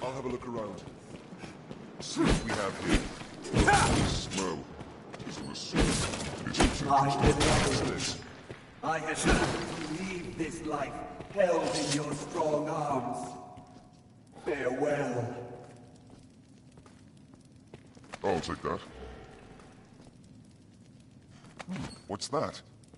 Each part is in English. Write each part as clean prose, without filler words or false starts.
I'll have a look around. See what we have here. The smell is an assault. I had to leave this life held in your strong arms. Farewell. I'll take that. What's that?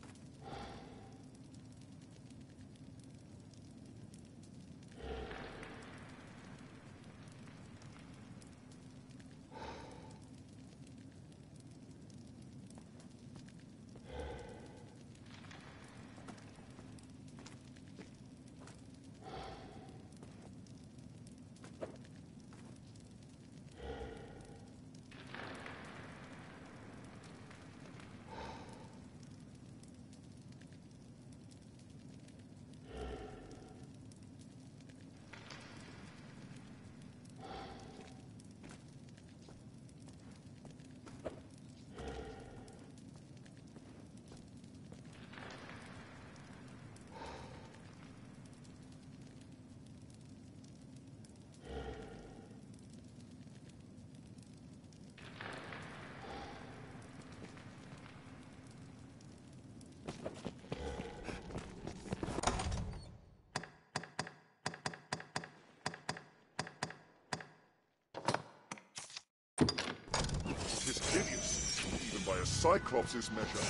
It's hideous, even by a Cyclops' measure.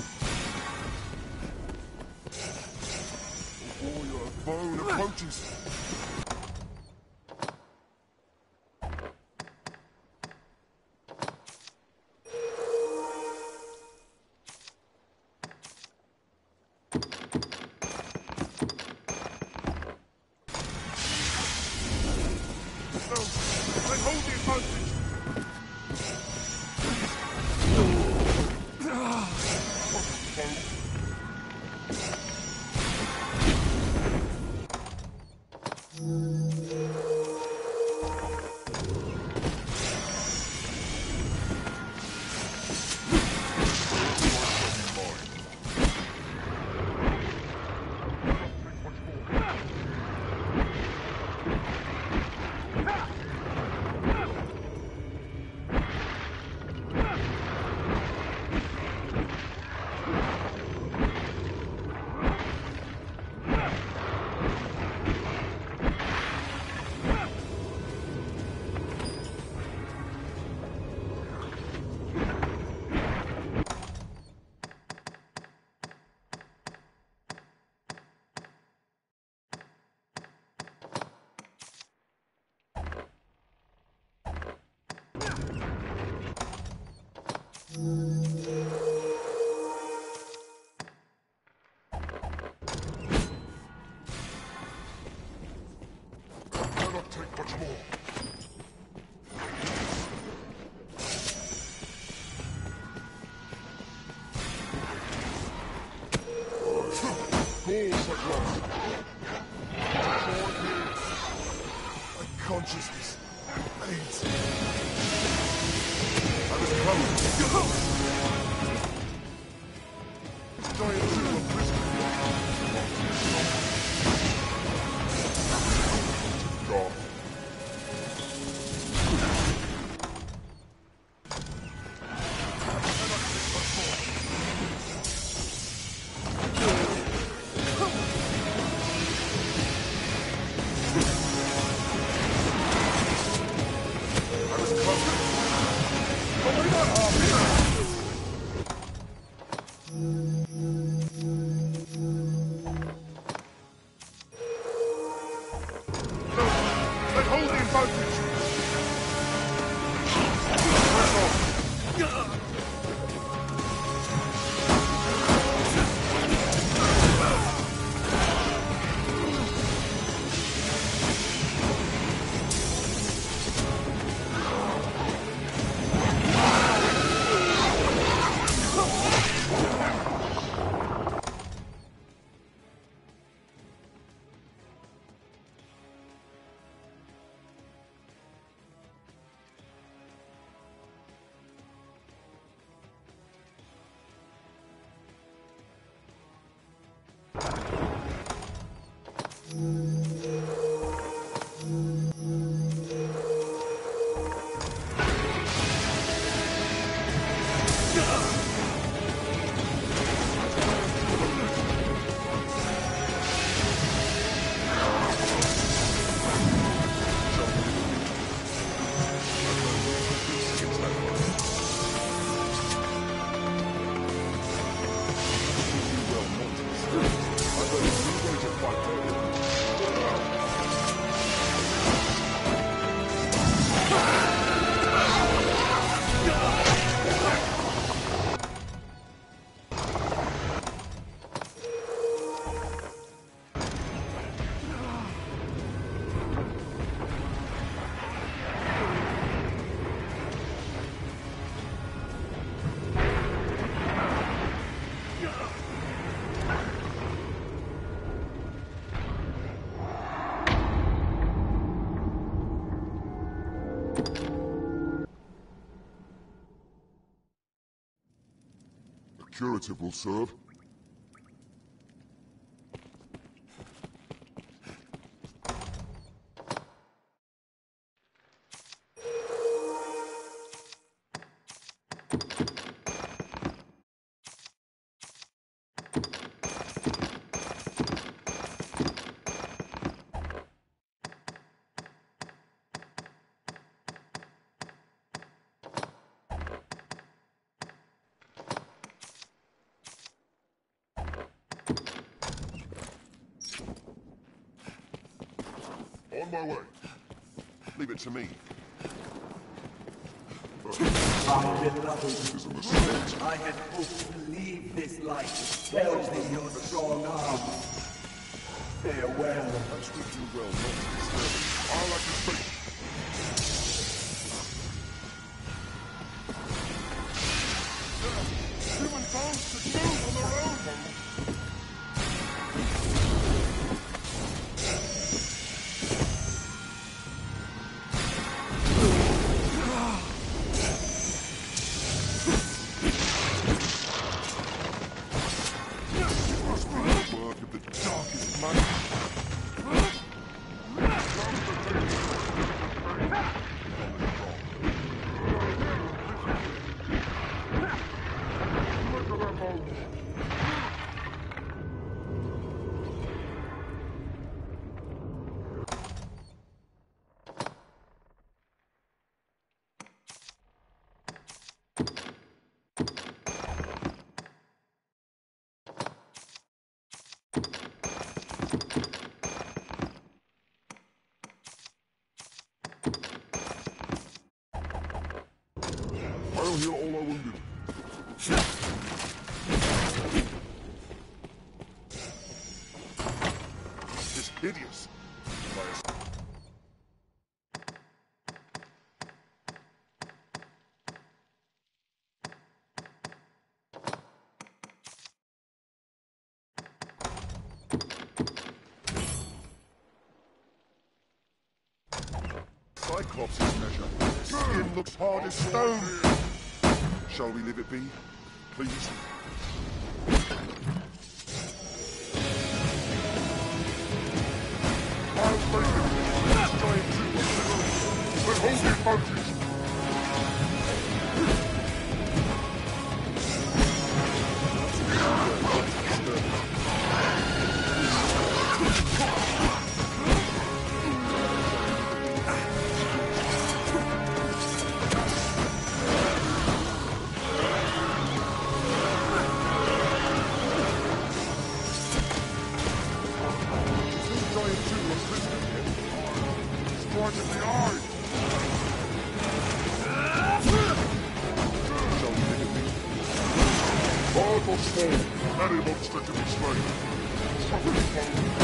Oh, your bone approaches. No, I hold the advantage. Cannot take much more. My consciousness fades. I was close. Giant two of prison. God. curative will serve. On my way. Leave it to me. My beloved, I had hoped to leave this life held in your strong arm. Farewell. I treat you well, not to disturb it. I like to speak. Human bones to move on their own. I'll heal all our wounded. It's hideous. Cyclops' measure. Skin looks hard as stone. Shall we leave it be, please? I'll break it. This giant tree will but hold the advantage. Any monster can be slain. Somebody follow me.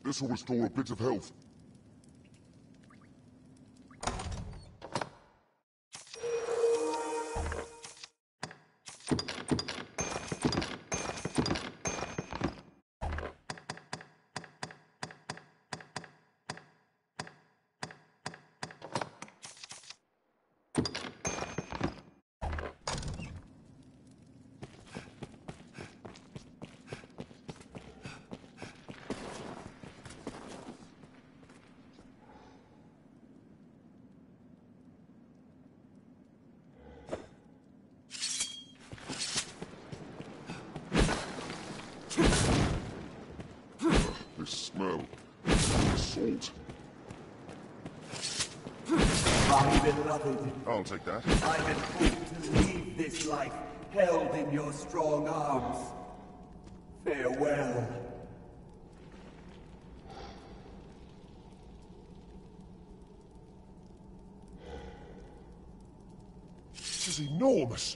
This will restore a bit of health. This smell. Salt. My beloved, I'll take that. I had hoped to leave this life held in your strong arms. Farewell. This is enormous.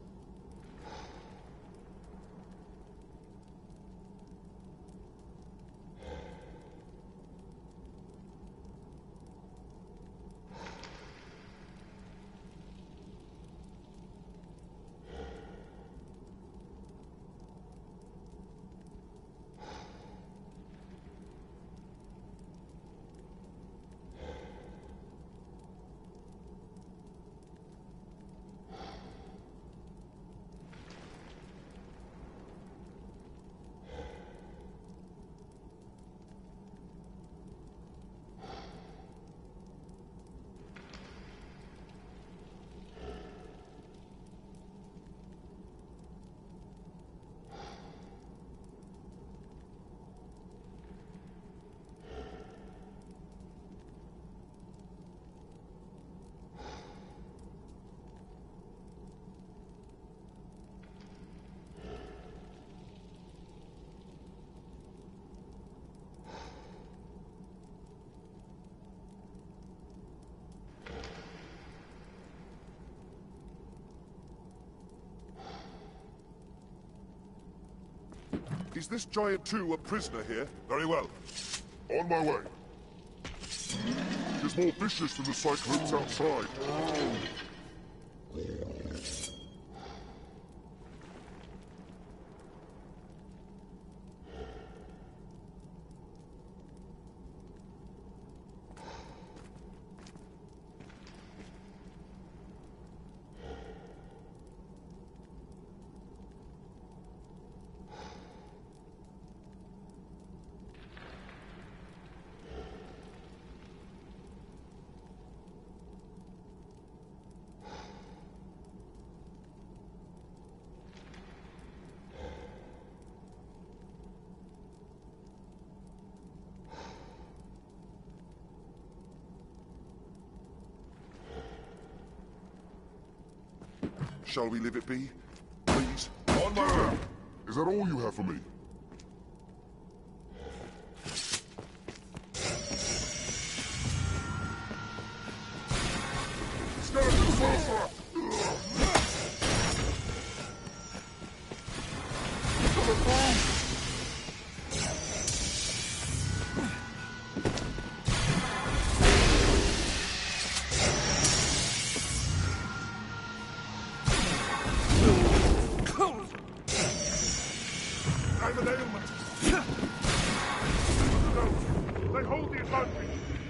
Is this giant too a prisoner here? Very well. On my way. It's more vicious than the cyclones outside. Shall we leave it be? Please? On my way! Is that all you have for me? Skeleton sorcerer! I'm an ailment. They hold the advantage.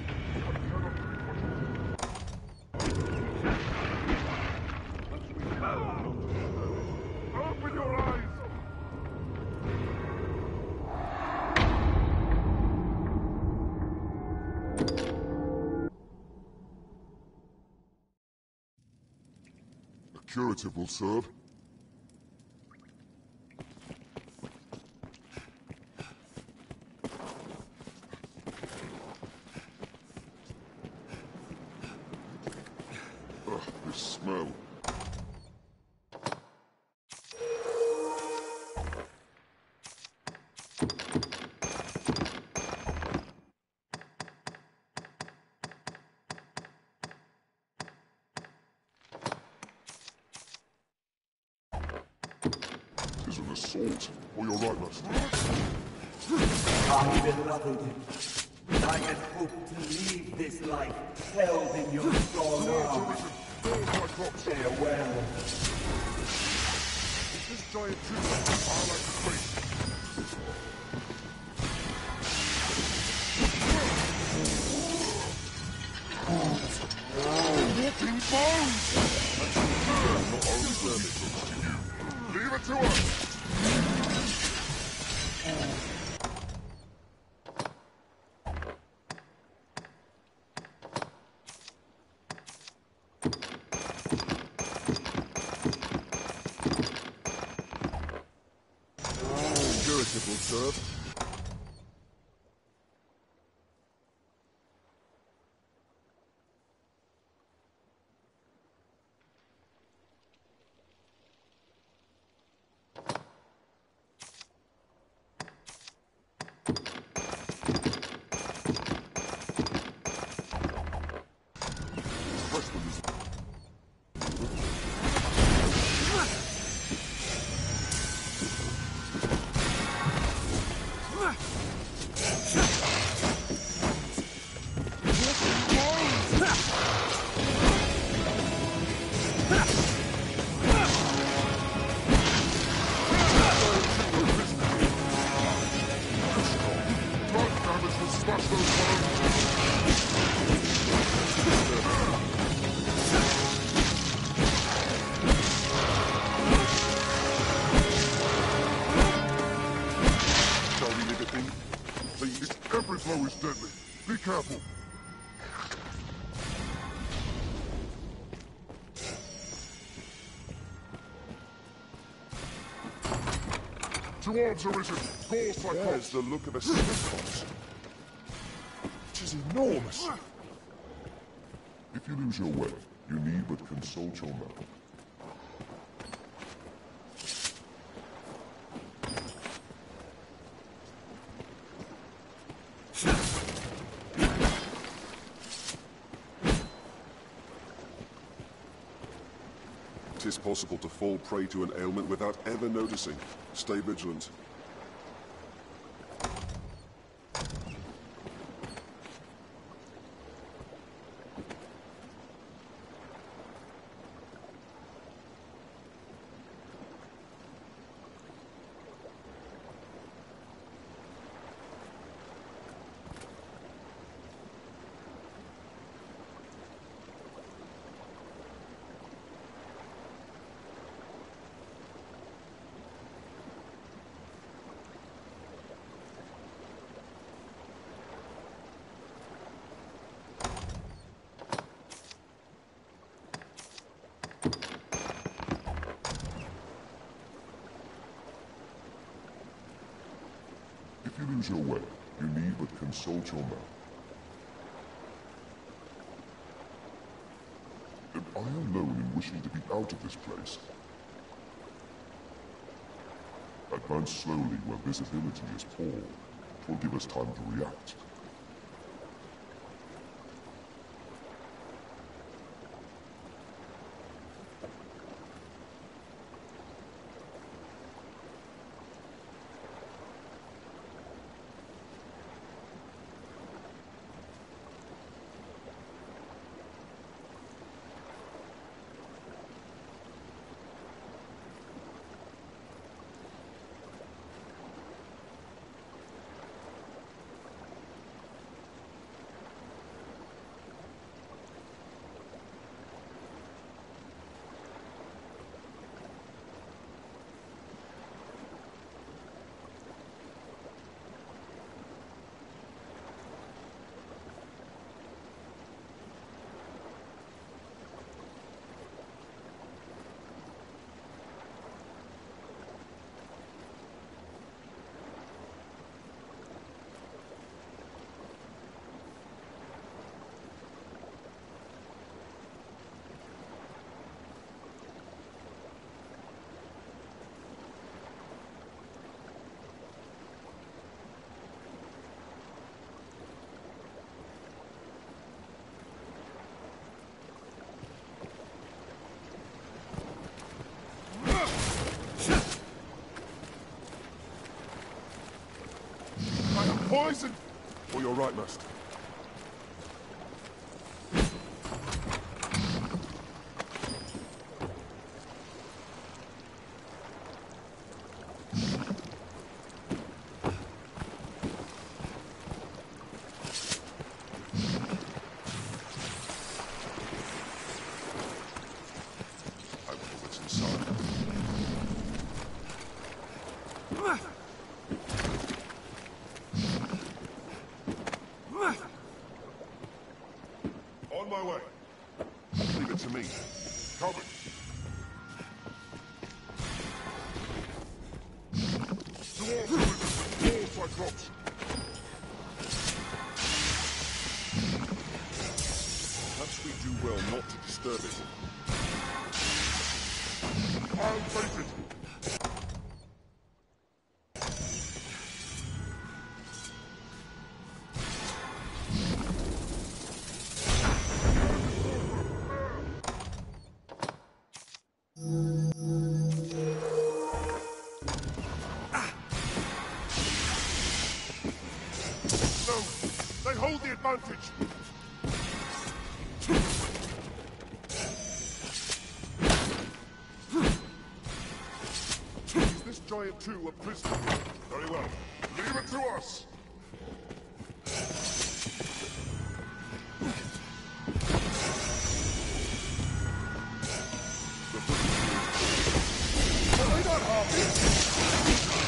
Open your eyes. A curative will serve. This smell. Tis an assault. Oh, you're right, master. My beloved, I had hoped to leave this life held in your strong arms. Farewell. This giant tree, I like to face. Walking bones! Not only damage to you. Leave it to us! Curative will serve. Every blow is deadly. Be careful. Two arms arisen. Gore Cyclops. There's the look of a Cyclops. It is enormous. If you lose your way, you need but consult your mouth. It is possible to fall prey to an ailment without ever noticing. Stay vigilant. If you lose your way, you need but consult your mouth. Am I alone in wishing to be out of this place? Advance slowly where visibility is poor. It will give us time to react. poison! Oh, you're right, Master. I wonder what's inside. On my way. Leave it to me. Cover. Towards the river. All Cyclops. Perhaps we do well not to disturb it. I'll face it. No, they hold the advantage. Is this giant too a prisoner? Very well. Leave it to us. Are they not happy?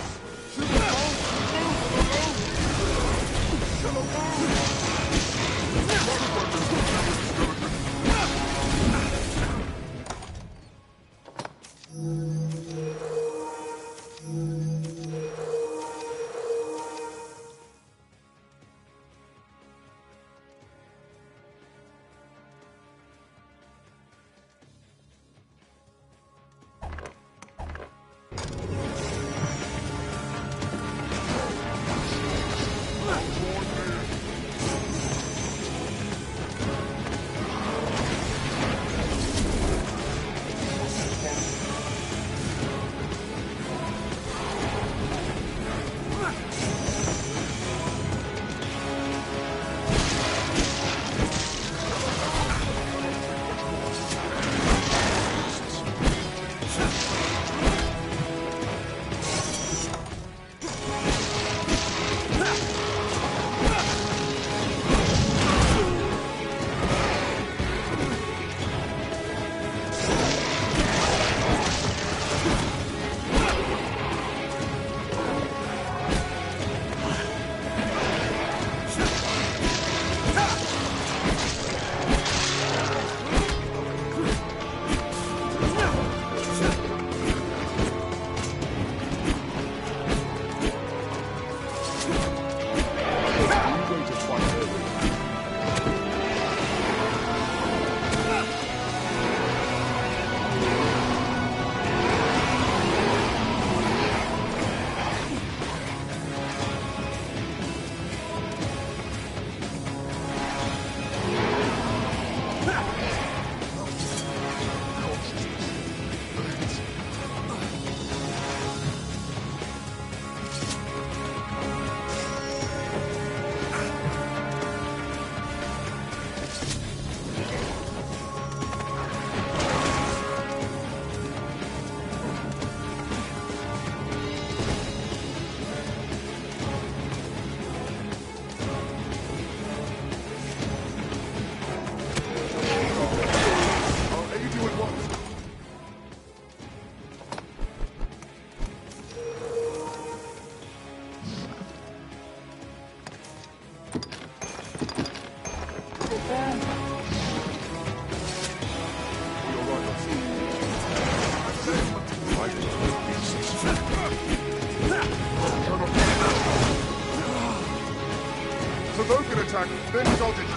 Provoke an attack, then dodge it.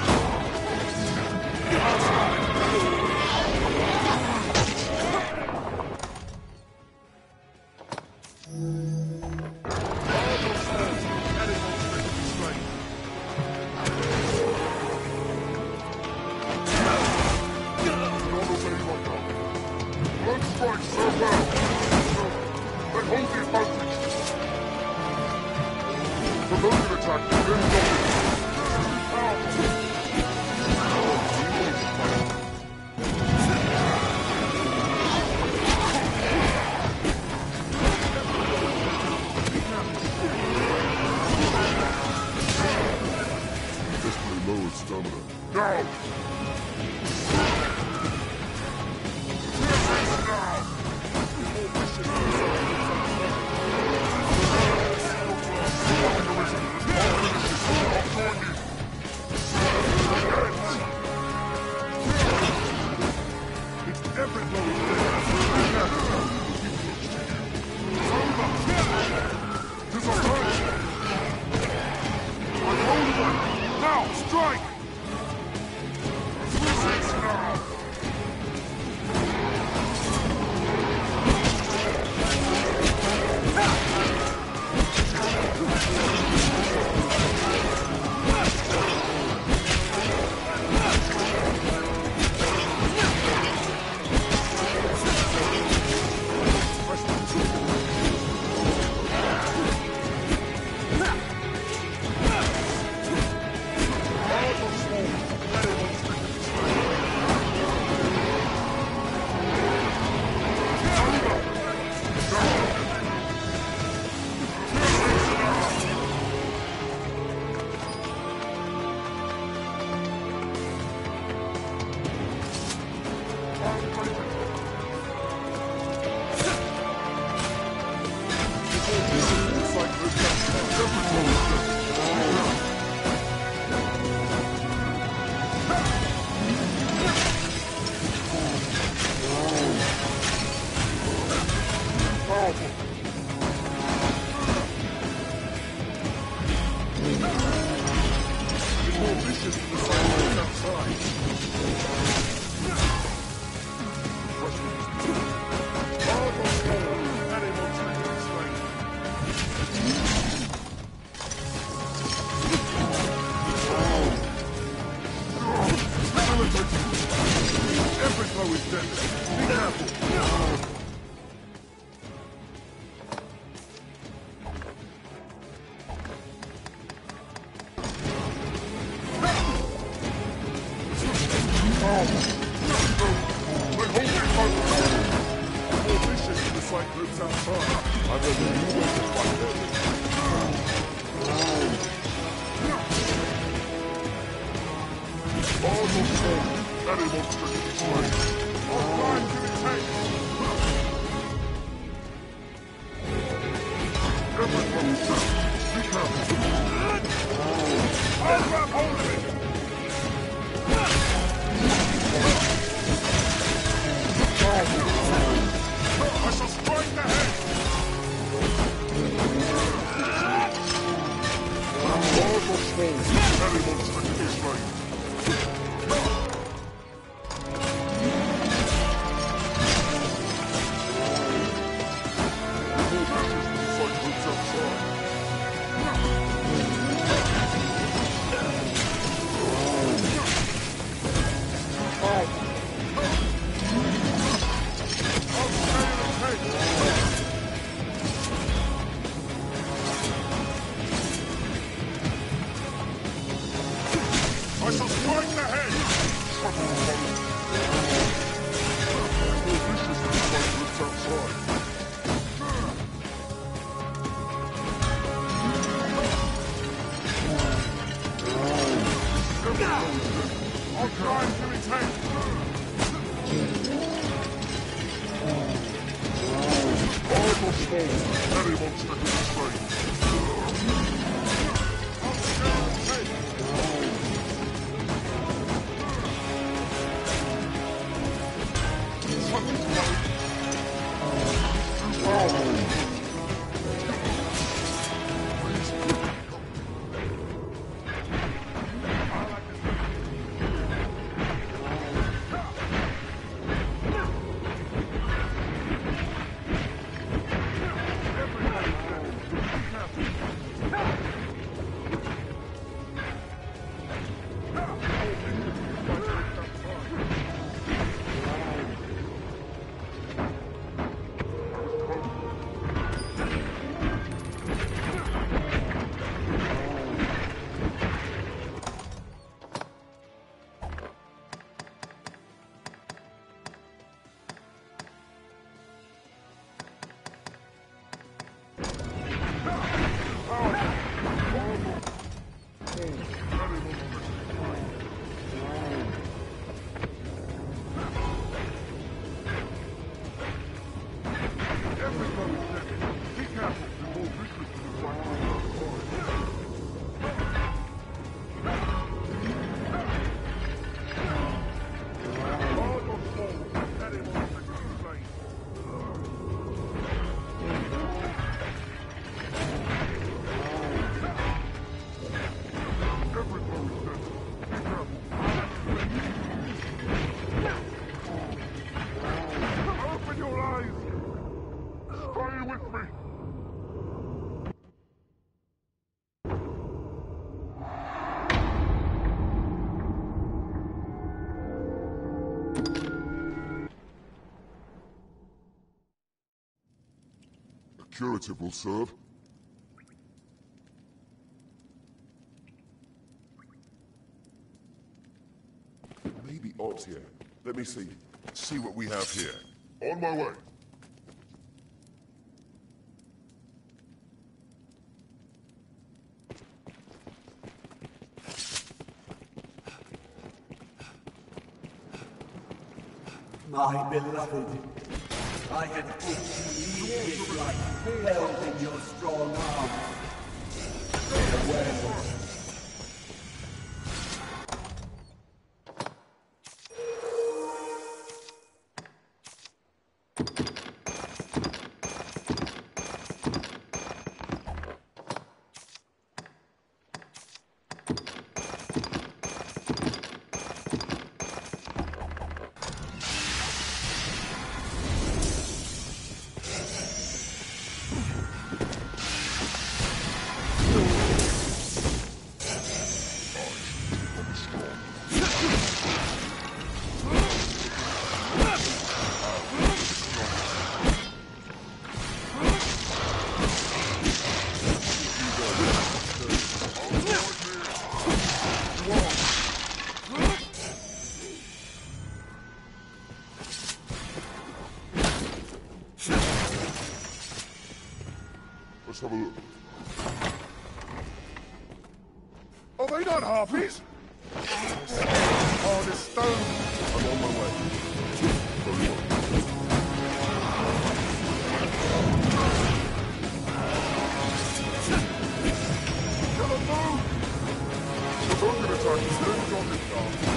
Don't strike so well. They hold the advantage. Provoke an attack, then dodge it. Desperately lowered stamina. Now! Now, strike! curative will serve. Maybe Odd's here. Let me see. See what we have here. On my way. My beloved, I had hoped to leave this life held in your strong arms. Farewell. Let's have a look. Are they not harpies? Hard as stone. I'm on my way. Very well. Kill them, move! The Vulcan attack is still on this guard.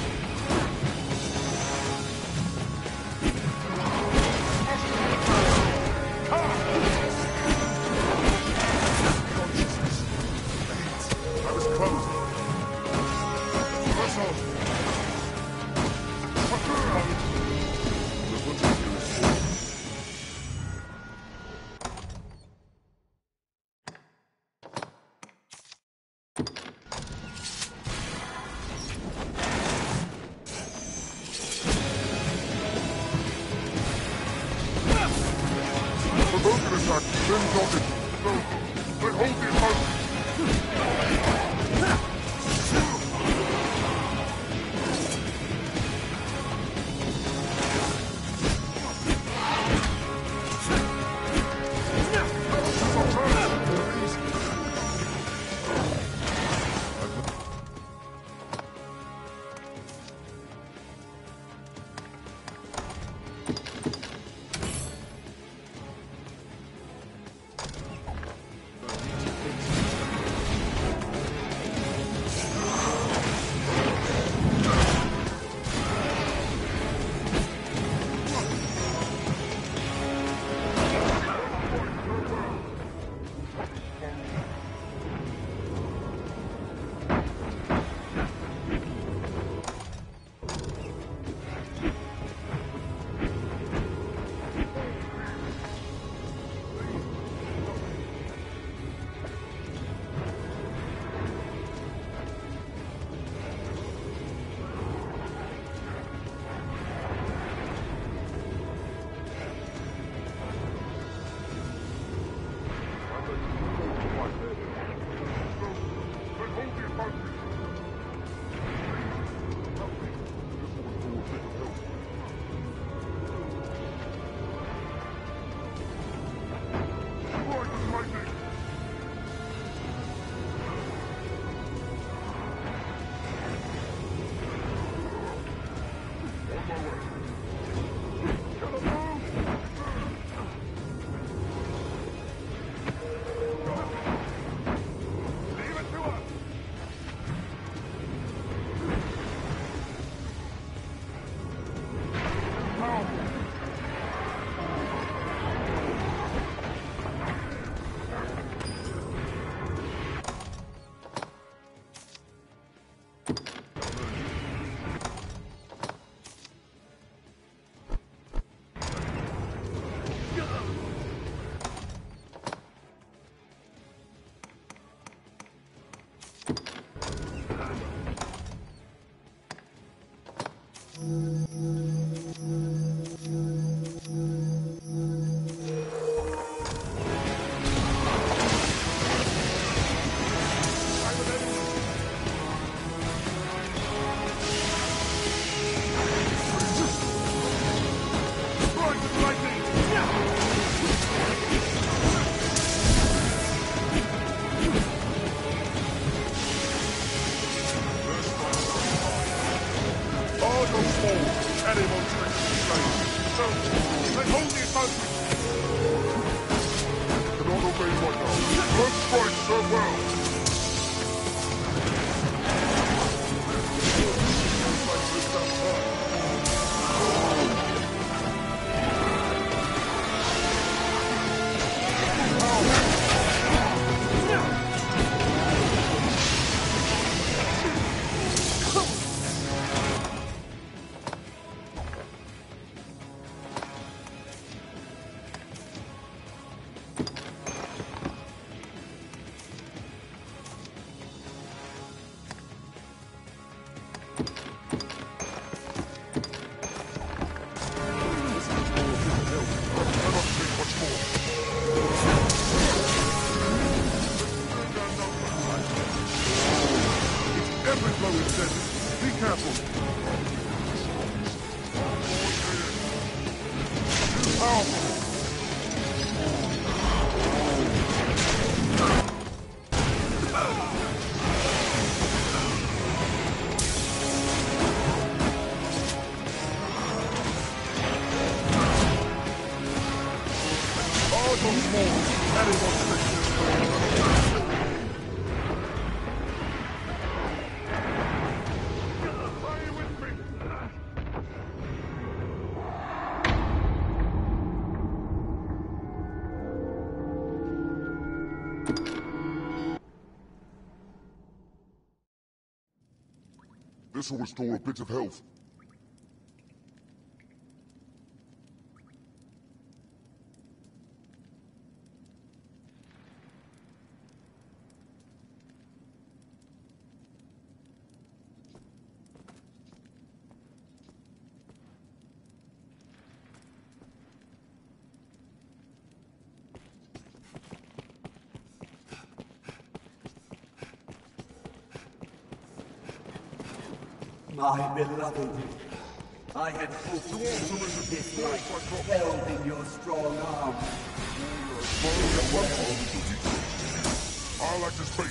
Be careful. Powerful. This will restore a bit of health. My beloved, I had hoped to leave this light held in your strong arms. I like to speak.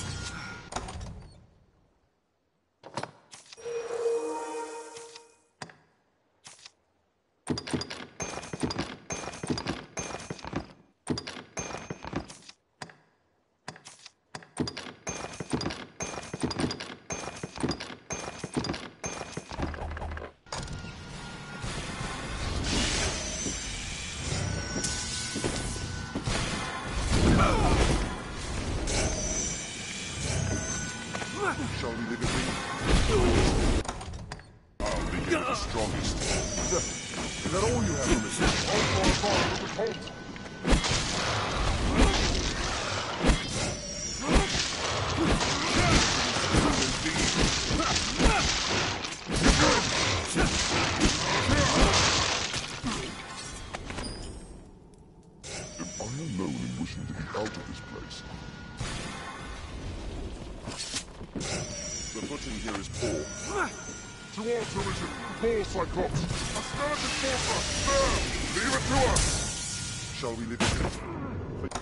Shall we leave it be? I'll leave you the strongest. Is that all you have for me? All for a fire with hope. Am I alone in wishing to be out of this place? The footing here is poor. Towards her is it. Ball, Cyclops. A skeleton forcer. There. Leave it to us. Shall we leave it?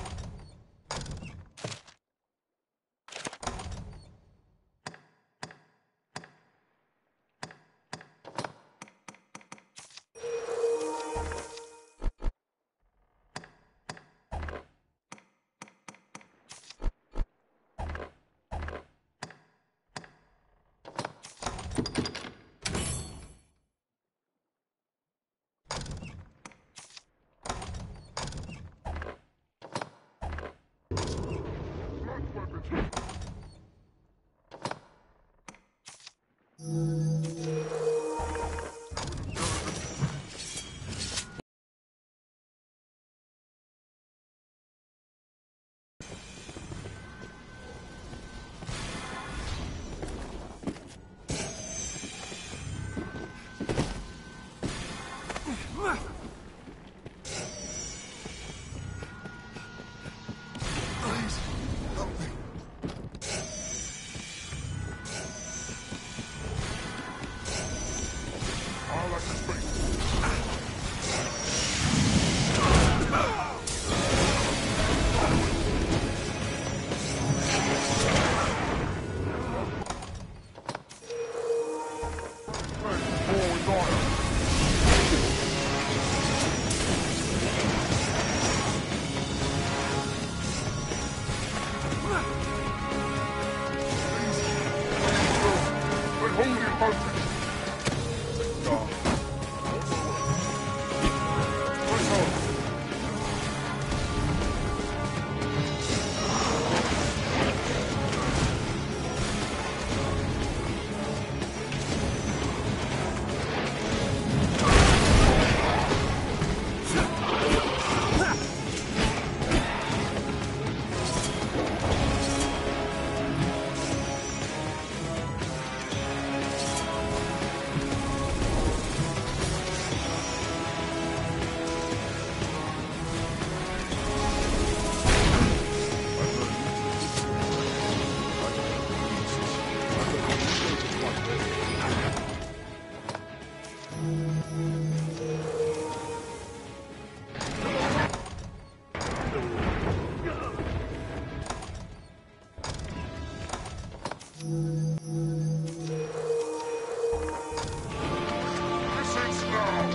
Distance now!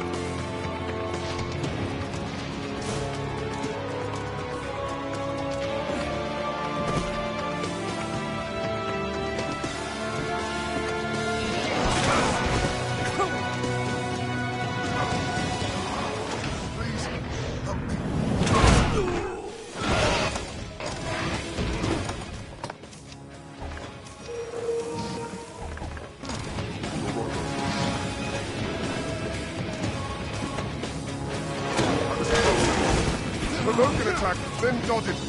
Provoke an attack, then dodge it.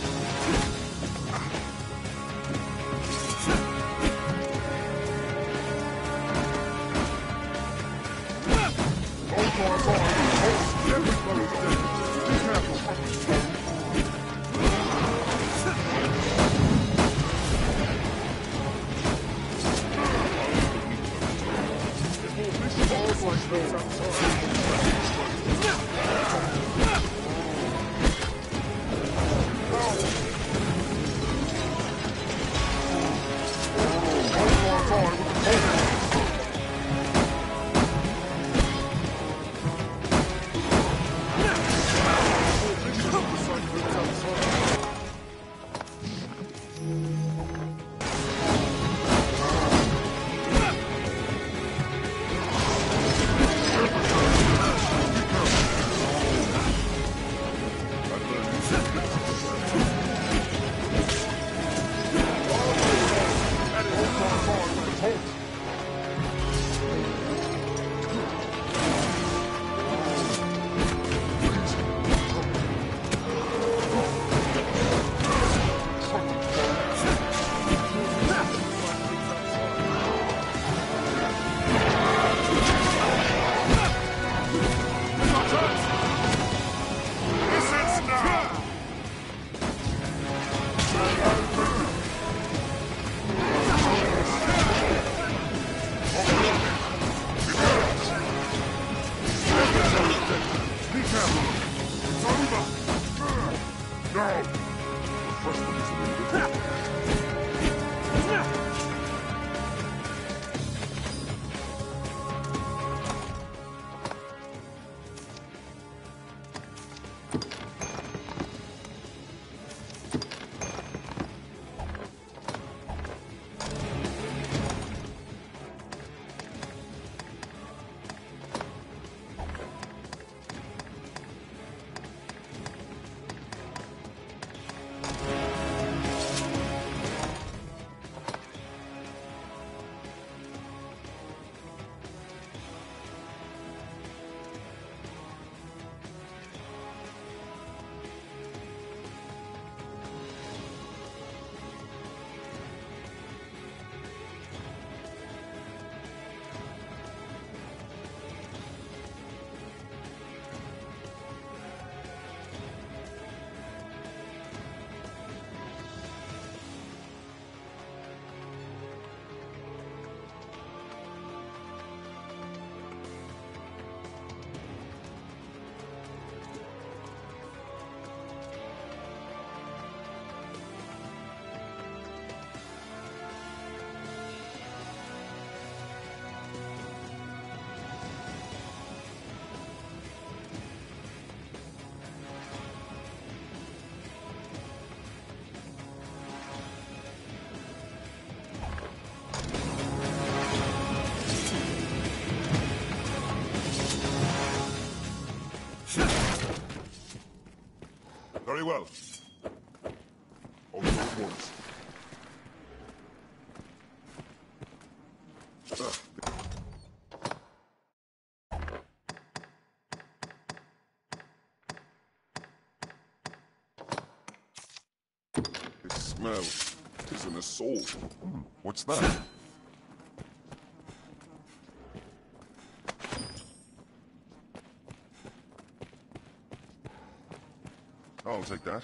Hold for us all. Hold. Every blow is dead. Be careful. This falls like those outside. Very well. I'll go at once. This smell is an assault. What's that? I'll take that.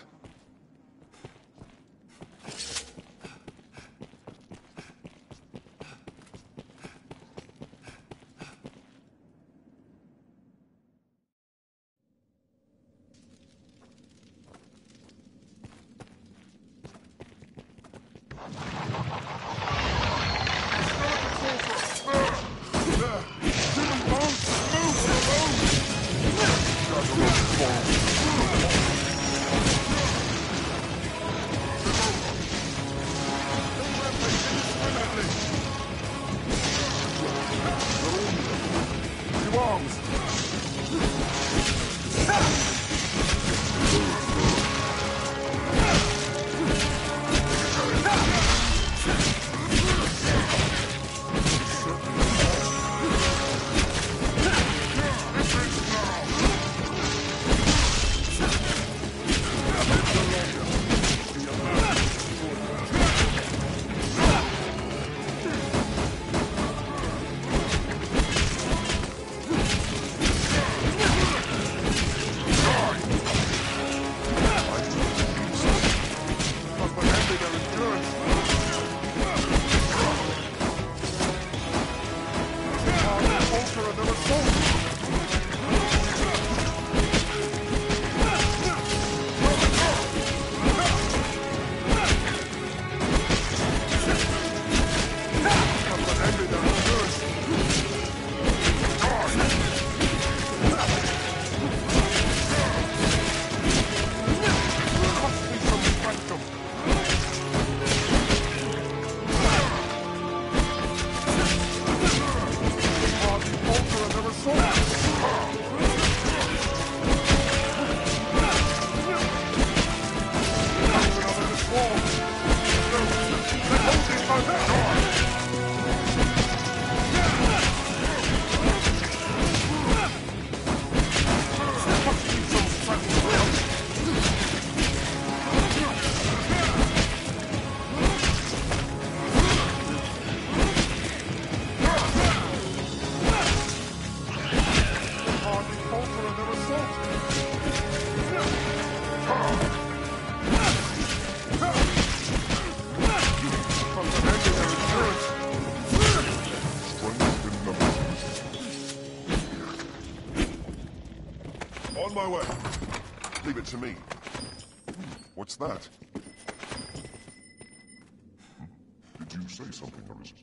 On my way. Leave it to me. What's that? Did you say something, Arisen?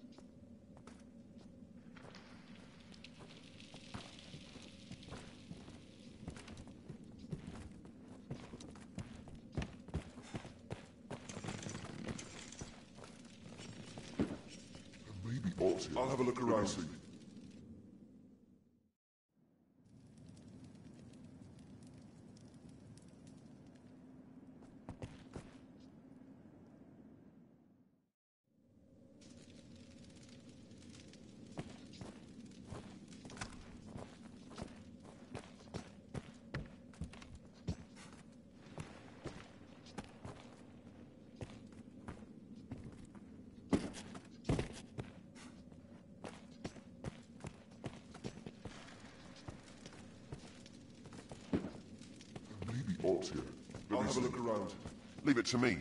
Maybe Altia. I'll have a look around. Maybe Altia. I'll have a look around. Leave it to me.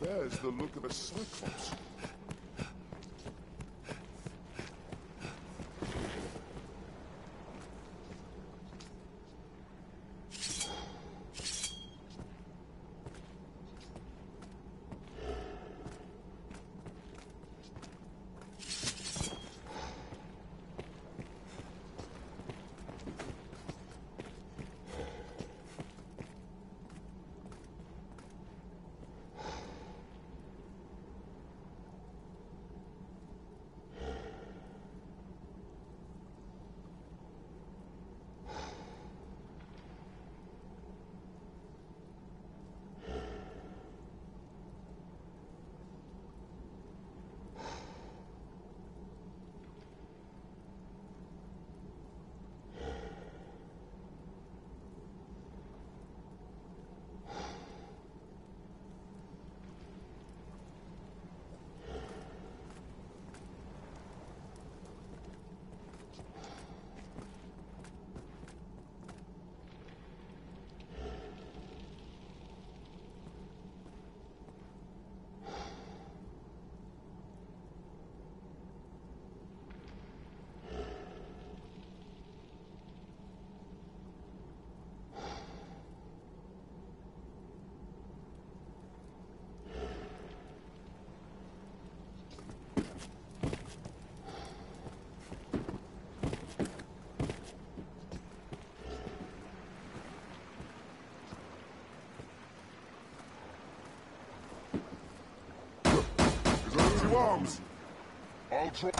bears the look of a Cyclops. To arms! I'll try.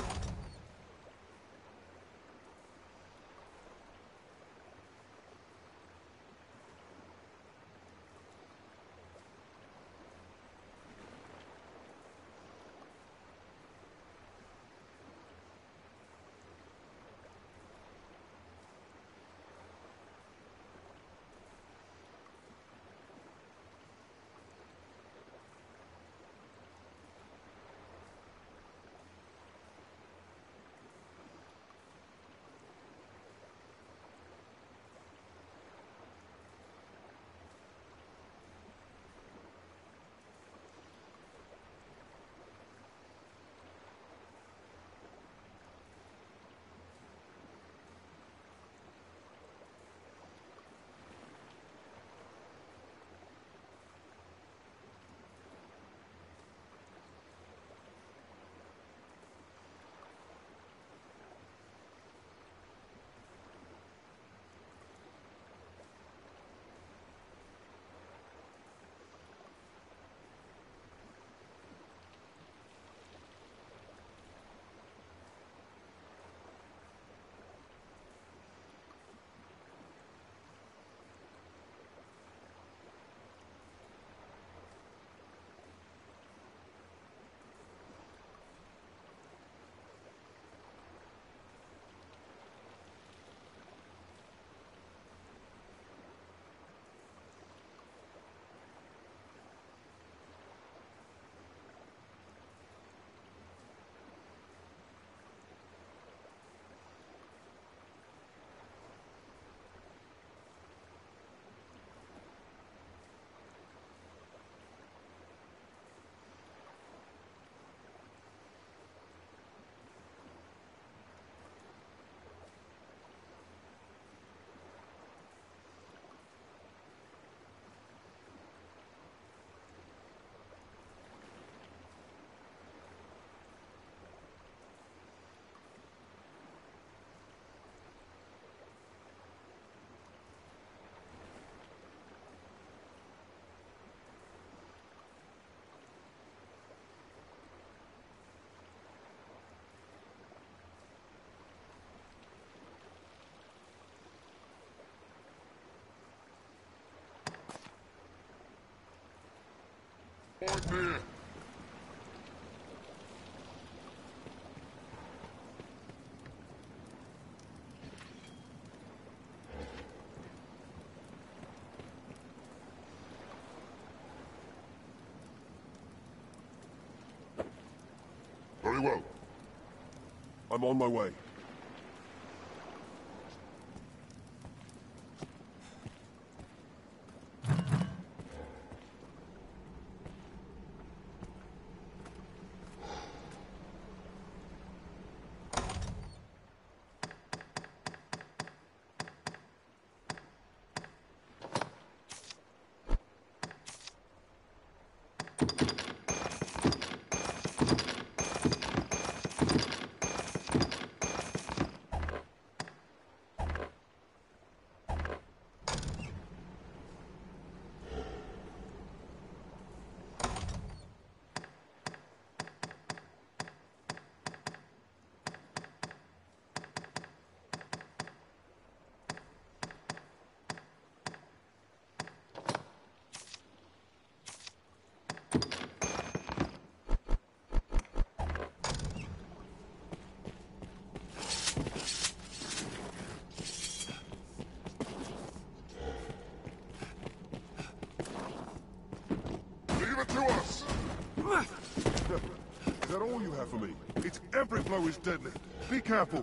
Right there. Very well. I'm on my way. have for me. Its every blow is deadly. Be careful.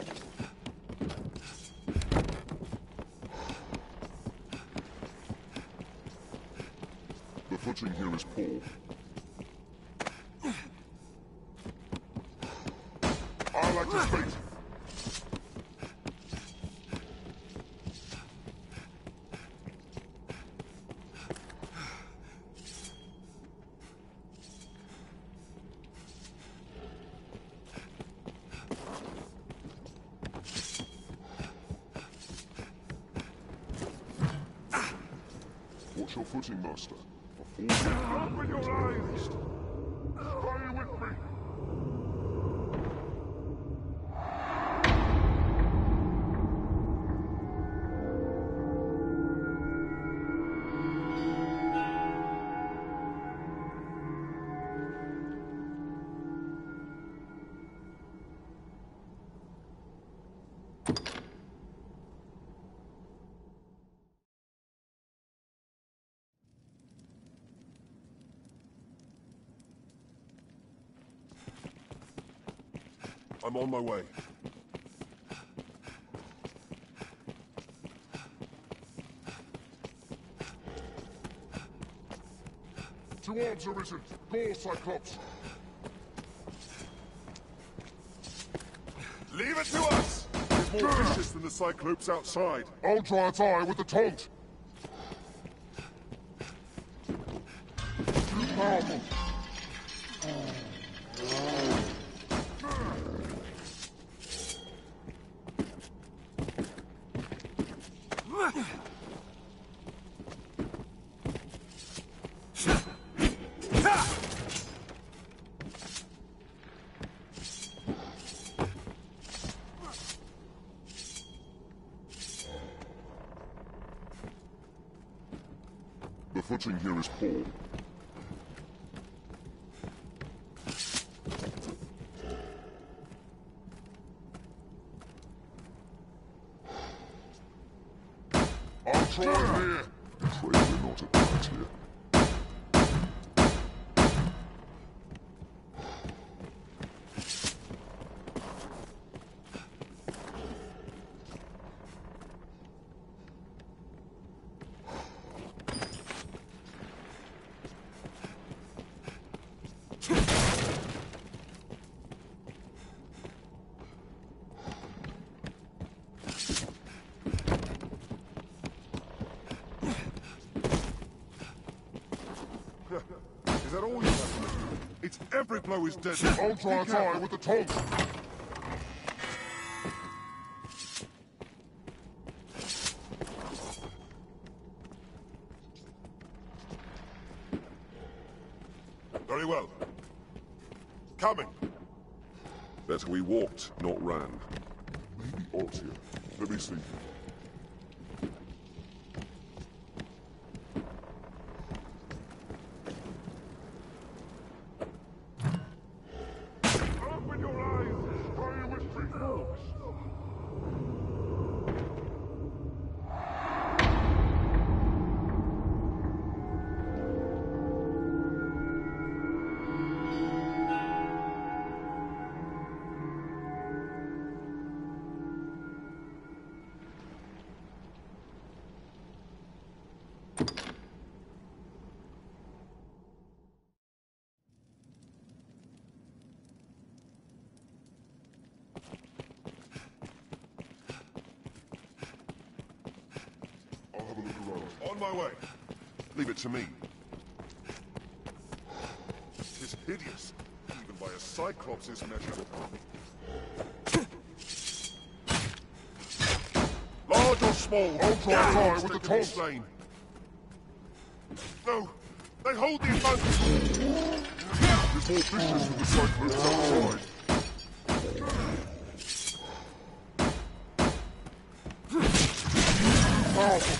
The footing here is poor. I like to speak. Watch your footing, master. Open your eyes! Stay with me! I'm on my way. Two arms arisen. Go, Cyclops. Leave it to us! It's more vicious than the Cyclops outside. I'll try its eye with the taunt. Too powerful. The footing here is poor. I'll try here. Afraid we're not at night here. Is that all you have? Its every blow is deadly. I'll try its eye with the taunt. Very well. Coming. Better we walked, not ran. Maybe odds here. Let me see. Open your eyes! Stay with me, folks! I'll have a look around. On my way. Leave it to me. It's hideous, even by a Cyclops' measure. Large or small? I'll try its eye with the taunt. Slain. No, they hold the advantage. It's more vicious than the Cyclops outside. Powerful.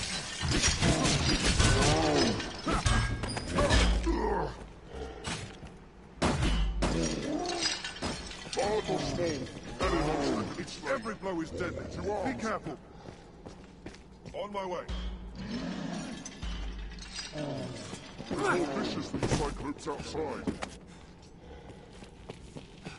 Large or small? Its every blow is deadly. Be careful. On my way. It's more vicious than the Cyclops outside.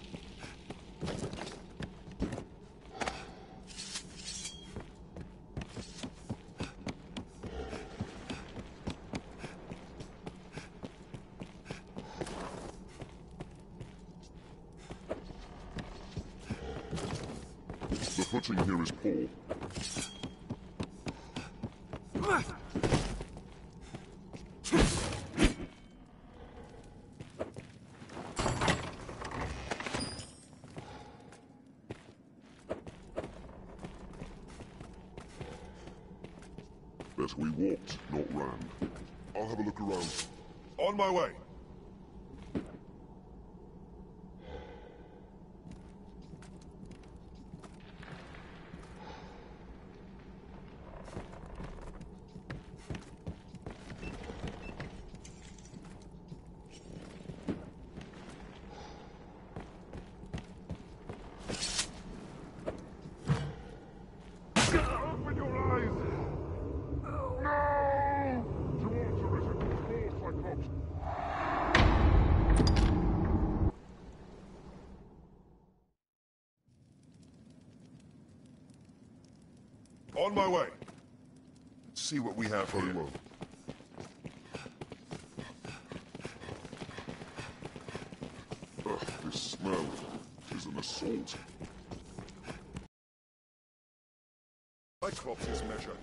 footing here is poor. Better we walked, not ran. I'll have a look around. On my way! Open your eyes! No! Towards Arisen, more Cyclops! On my way. Let's see what we have here. Well. This smell is an assault. Cyclops' measure.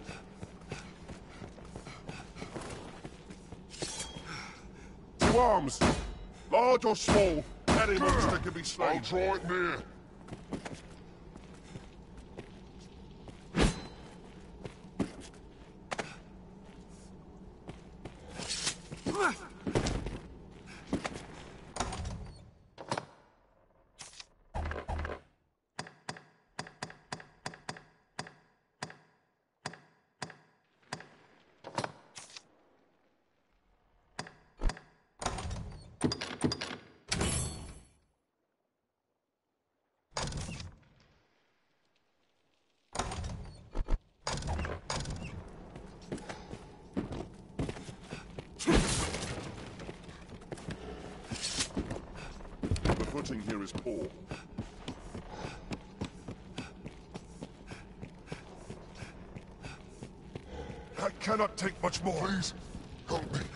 To arms! Large or small, any monster can be slain. I'll draw it near. The footing here is poor. I cannot take much more. Please, help me.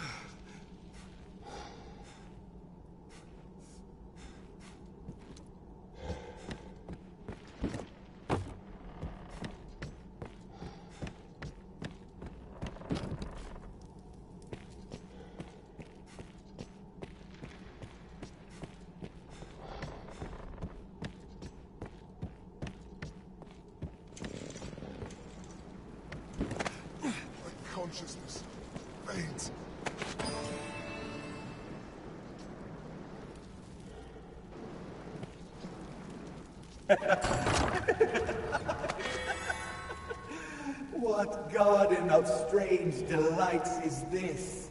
Consciousness fades. What garden of strange delights is this?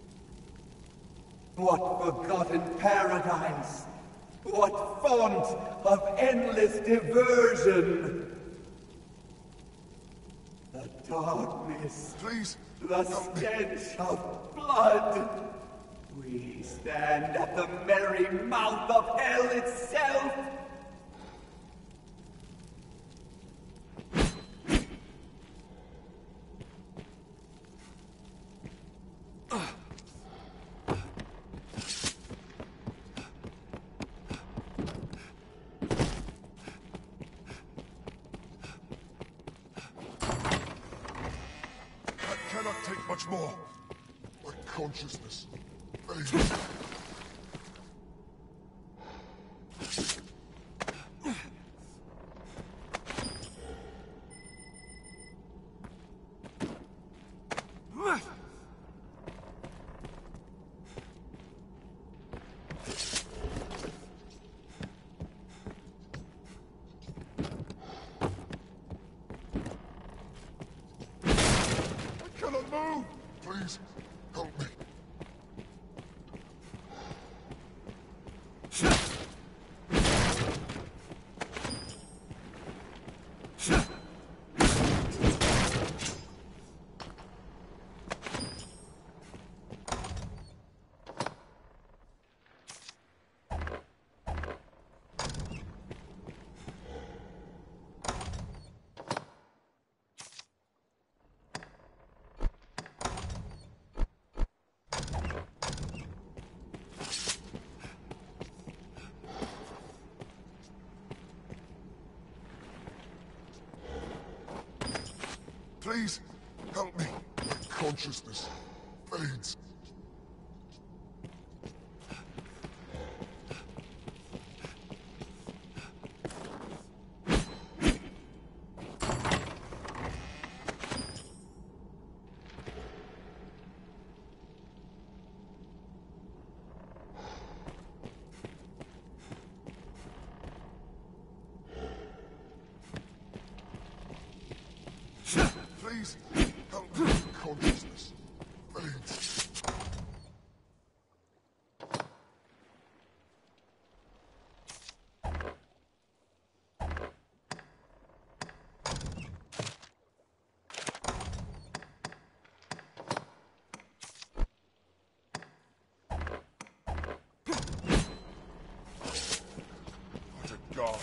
What forgotten paradise? What font of endless diversion? The darkness. Please. The stench of blood. We stand at the merry mouth of hell itself. Cannot take much more. My consciousness fades. Move! Please, help me. Please, help me. My consciousness fades. Please, help me. Consciousness fades. What a god.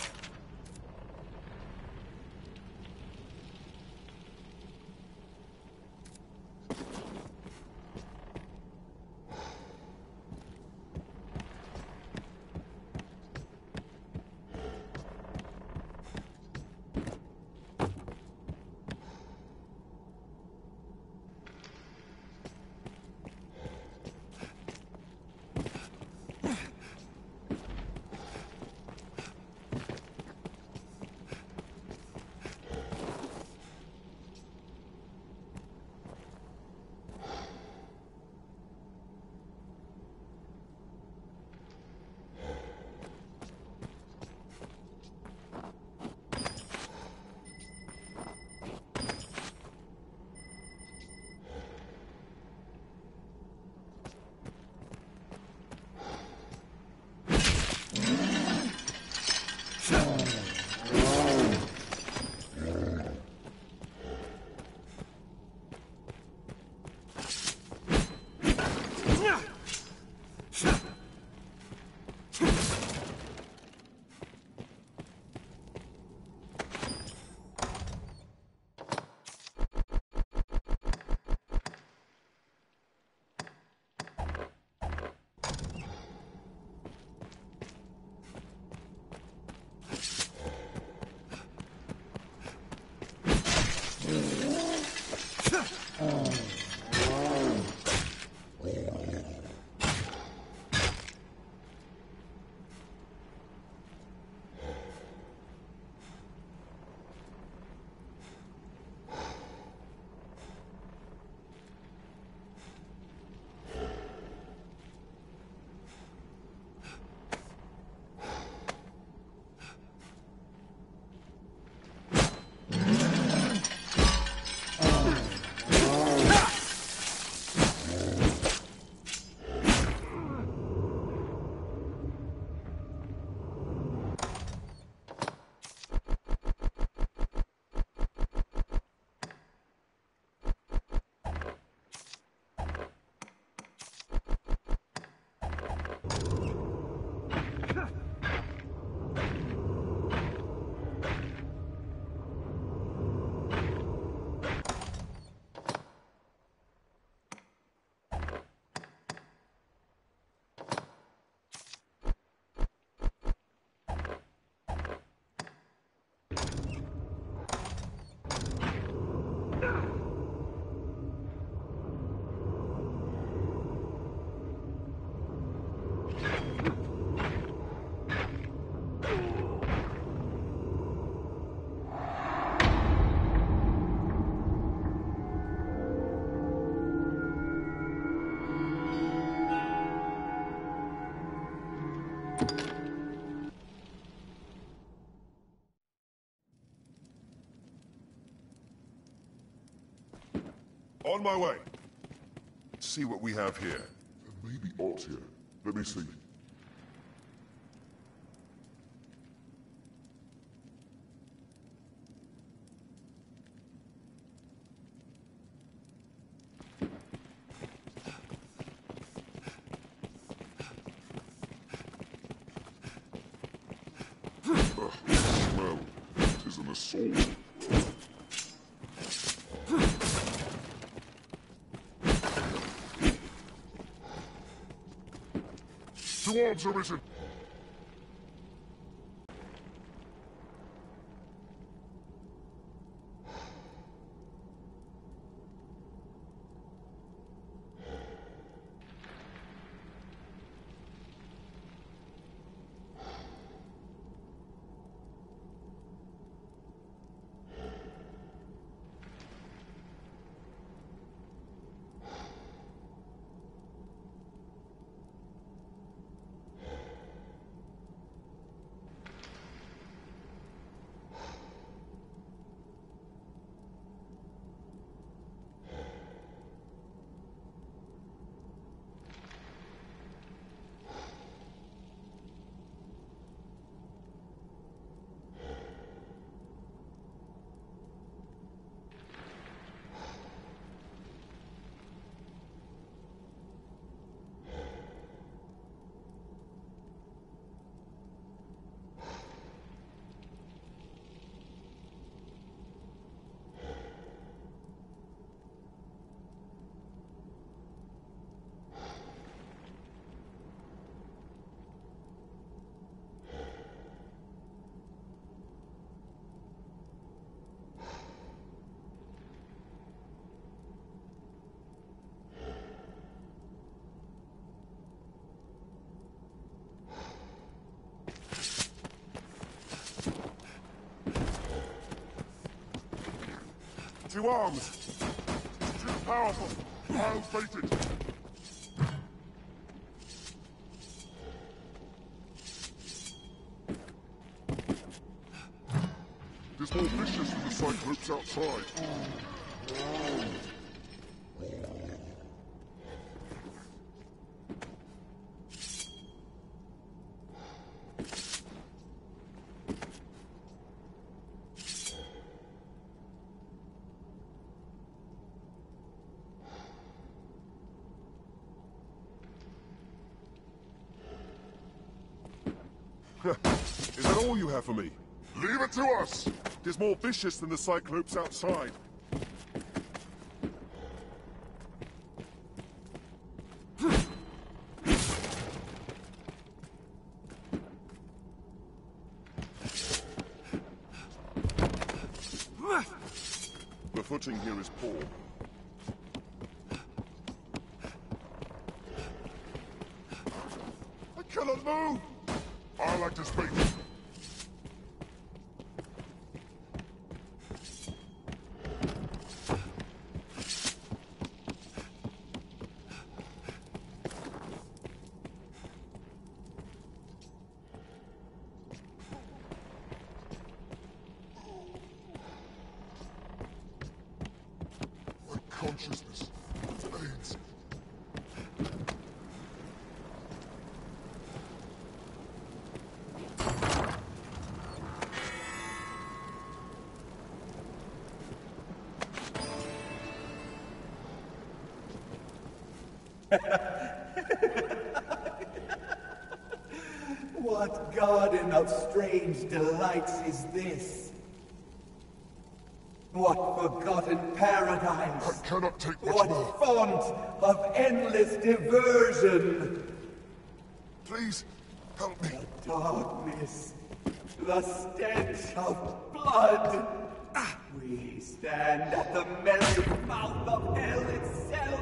On my way. See what we have here. There may be odds here. Let me see. Smell. It is an assault. Towards arisen. To arms! It's too powerful! I'll fight it! It's more vicious than the Cyclops outside. Is that all you have for me? Leave it to us! It is more vicious than the Cyclops outside. The footing here is poor. I cannot move! I'll act as bait. My consciousness fades. What garden of strange delights is this? What forgotten paradise? I cannot take much What more. font of endless diversion? Please, help me. Darkness, the stench of blood. We stand at the melting mouth of hell itself.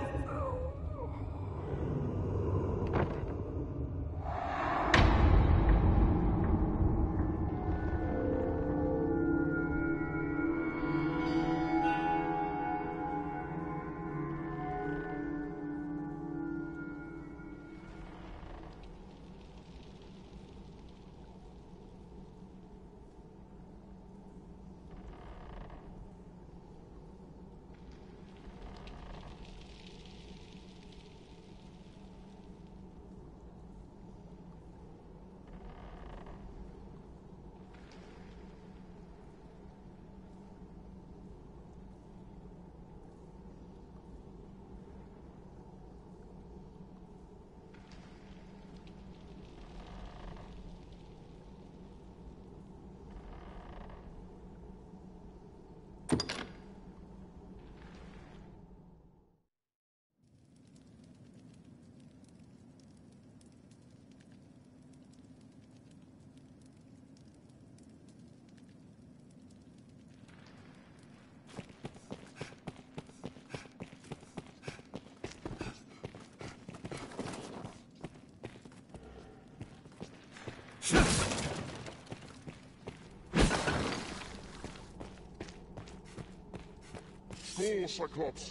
Go, Cyclops.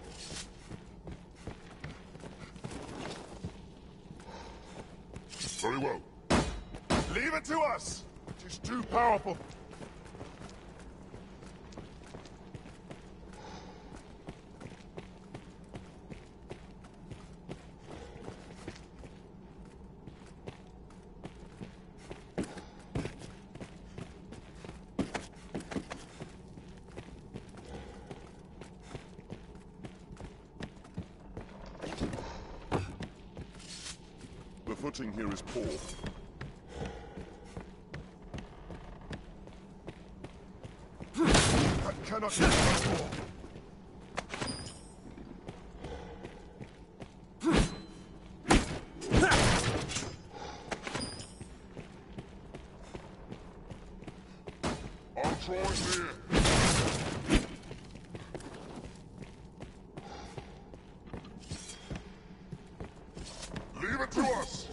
Very well. Leave it to us! It is too powerful. The footing here is poor. I cannot take much more. I'll try here. Leave it to us!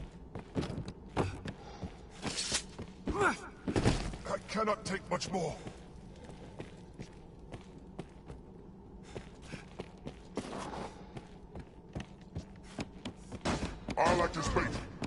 I cannot take much more. his fate.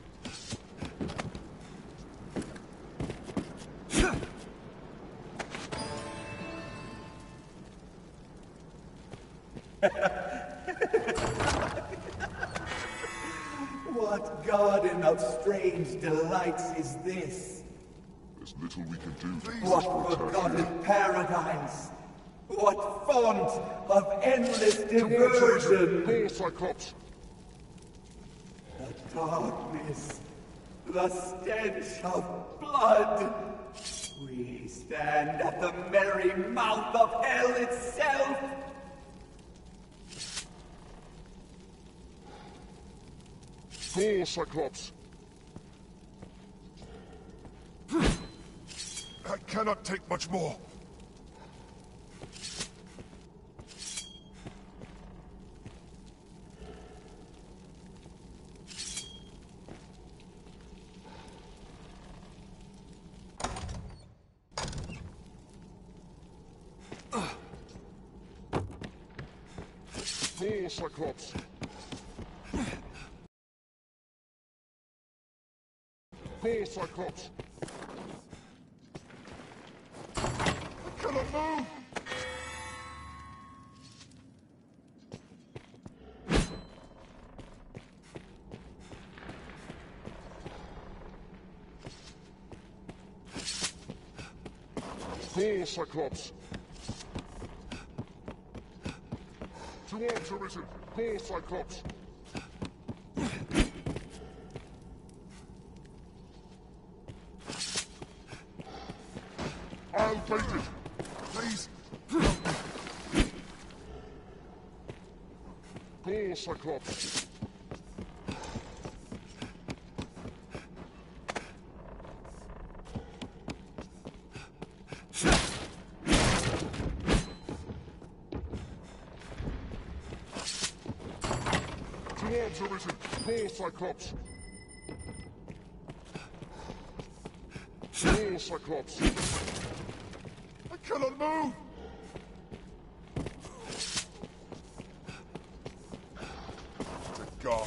What garden of strange delights is this? There's little we can do. What forgotten paradise? What font of endless diversion? Call Cyclops. The darkness, the stench of blood. We stand at the merry mouth of hell itself. Call Cyclops. I cannot take much more. Call Cyclops. Call Cyclops. I cannot move! Call Cyclops. Towards Arisen. Call Cyclops. I'll bait it. Please. Call Cyclops. Towards Arisen. Call Cyclops. Call Cyclops. I cannot move! To God.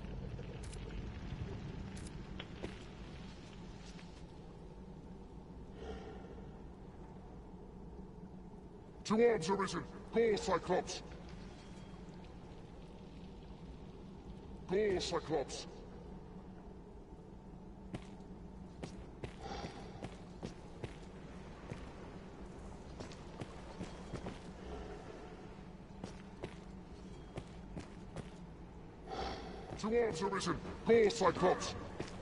Towards Arisen. Call Cyclops. Call Cyclops. Towards Arisen. Call Cyclops.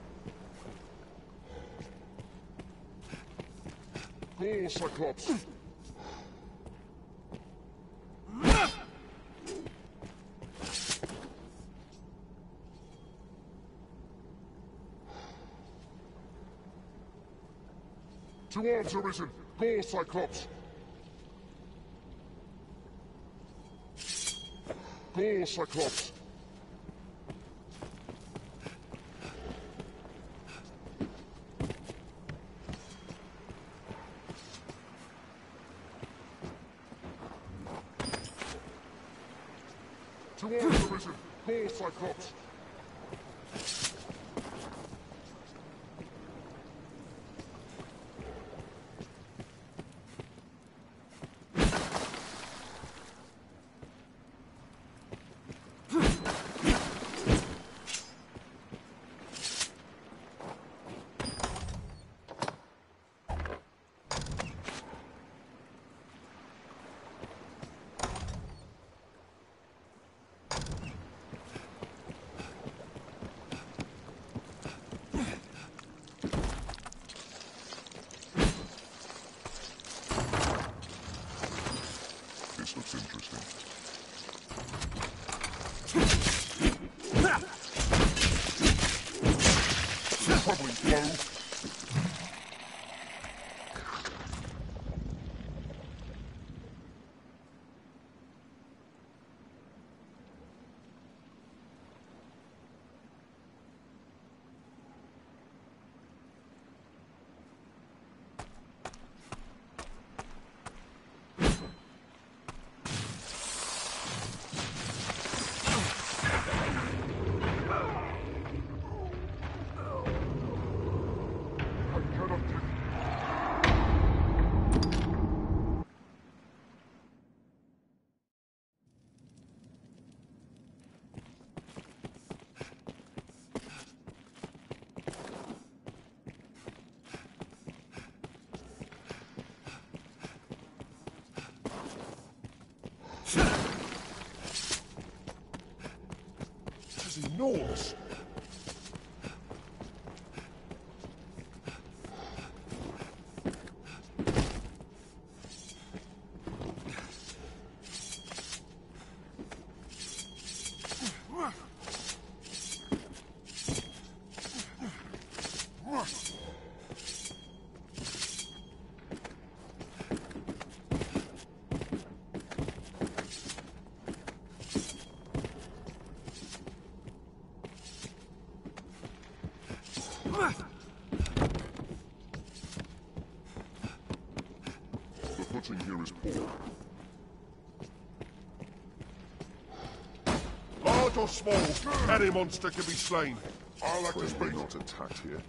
Call Cyclops. Towards Arisen. Call Cyclops. Call Cyclops. Towards Arisen. Call Cyclops. This looks interesting. Probably blow. This is enormous. The footing here is poor. Large or small, any monster can be slain. I'll act as bait. Not attacked here.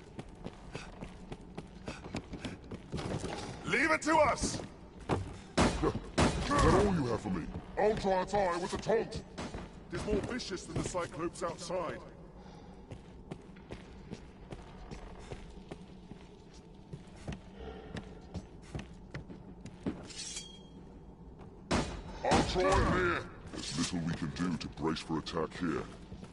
Leave it to us! Is that all you have for me? I'll try its eye with the taunt. It is more vicious than the Cyclops outside. I'll try it here. There's little we can do to brace for attack here.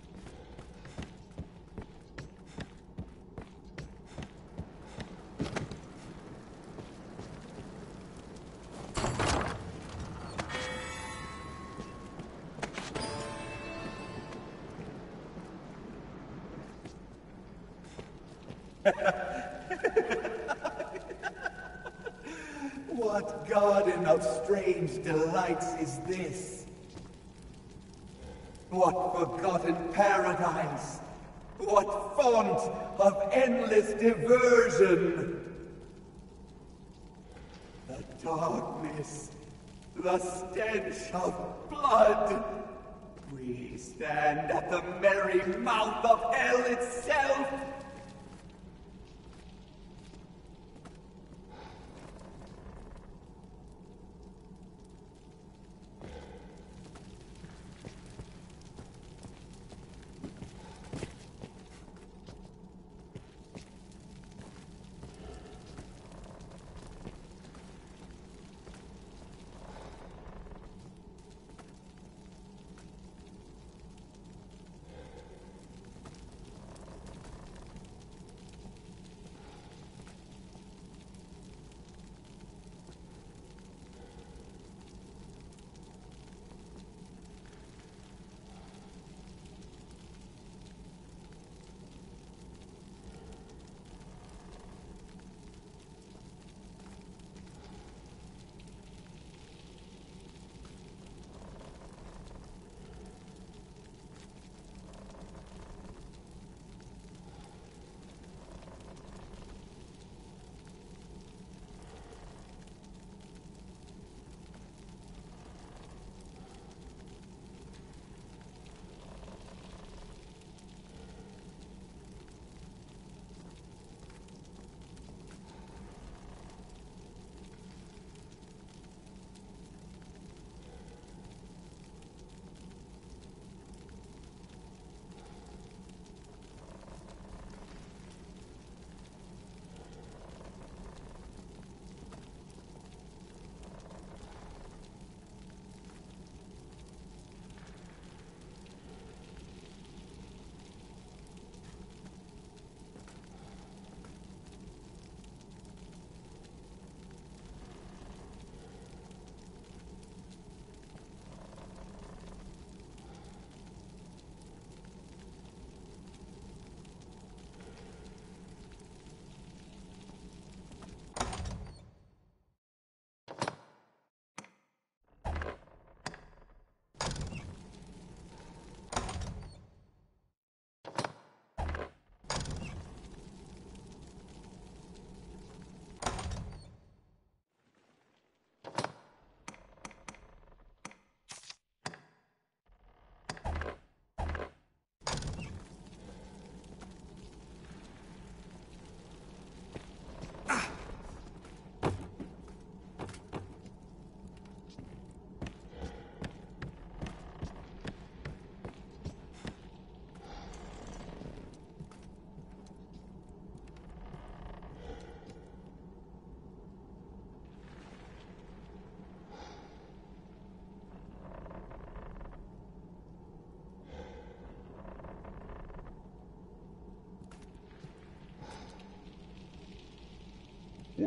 What garden of strange delights is this? What forgotten paradise? What font of endless diversion? The darkness, the stench of blood. We stand at the merry mouth of hell itself.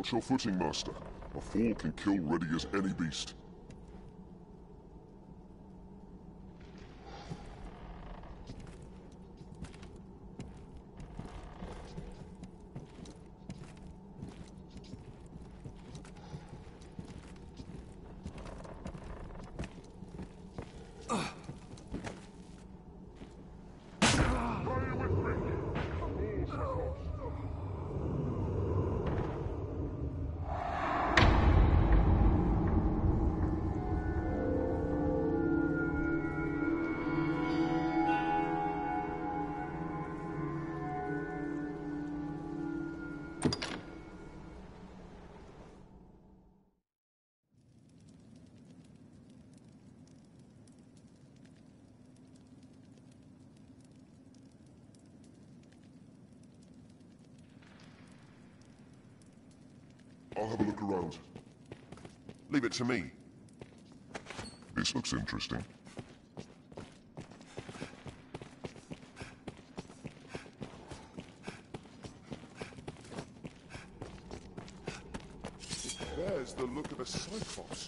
Watch your footing, Master. A fall can kill ready as any beast. I'll have a look around. Leave it to me. This looks interesting. There's the look of a Cyclops.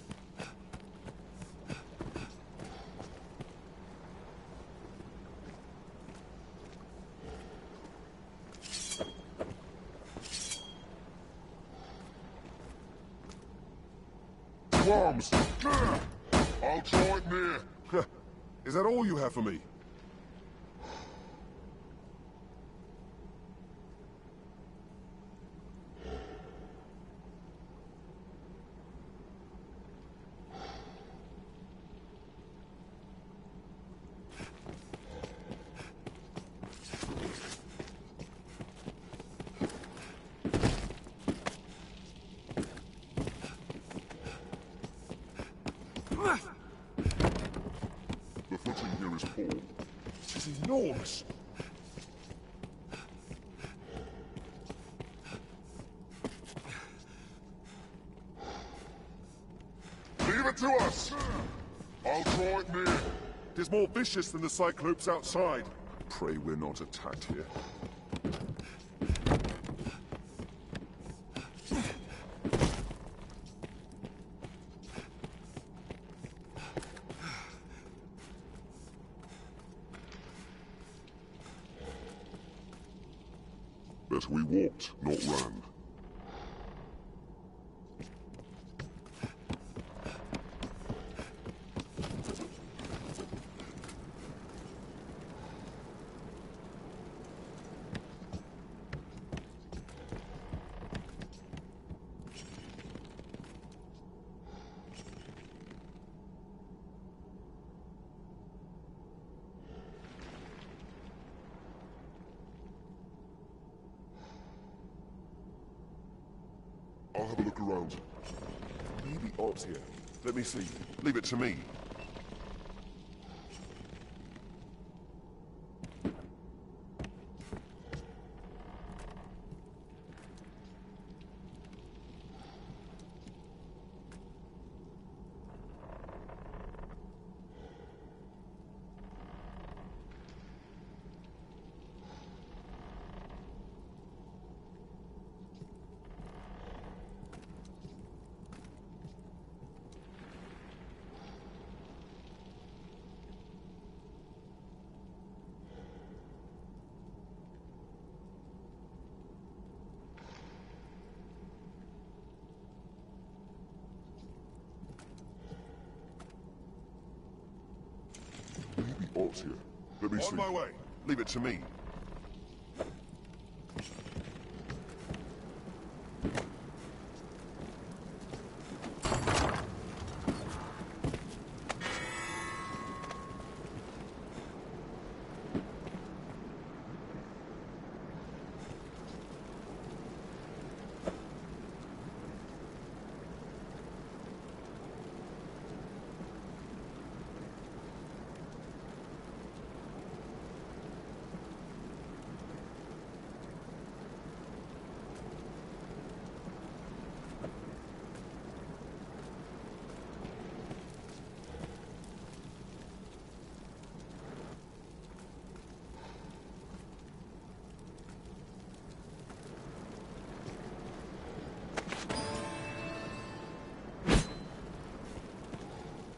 Worms! I'll draw it near. Is that all you have for me? The footing here is poor. It is enormous. Leave it to us! I'll draw it near. It is more vicious than the Cyclops outside. Pray we're not attacked here. Better we walked, not ran. I'll have a look around. Maybe Odd's here. Let me see. Leave it to me. Maybe Odd's here. Let me see. On my way. Leave it to me.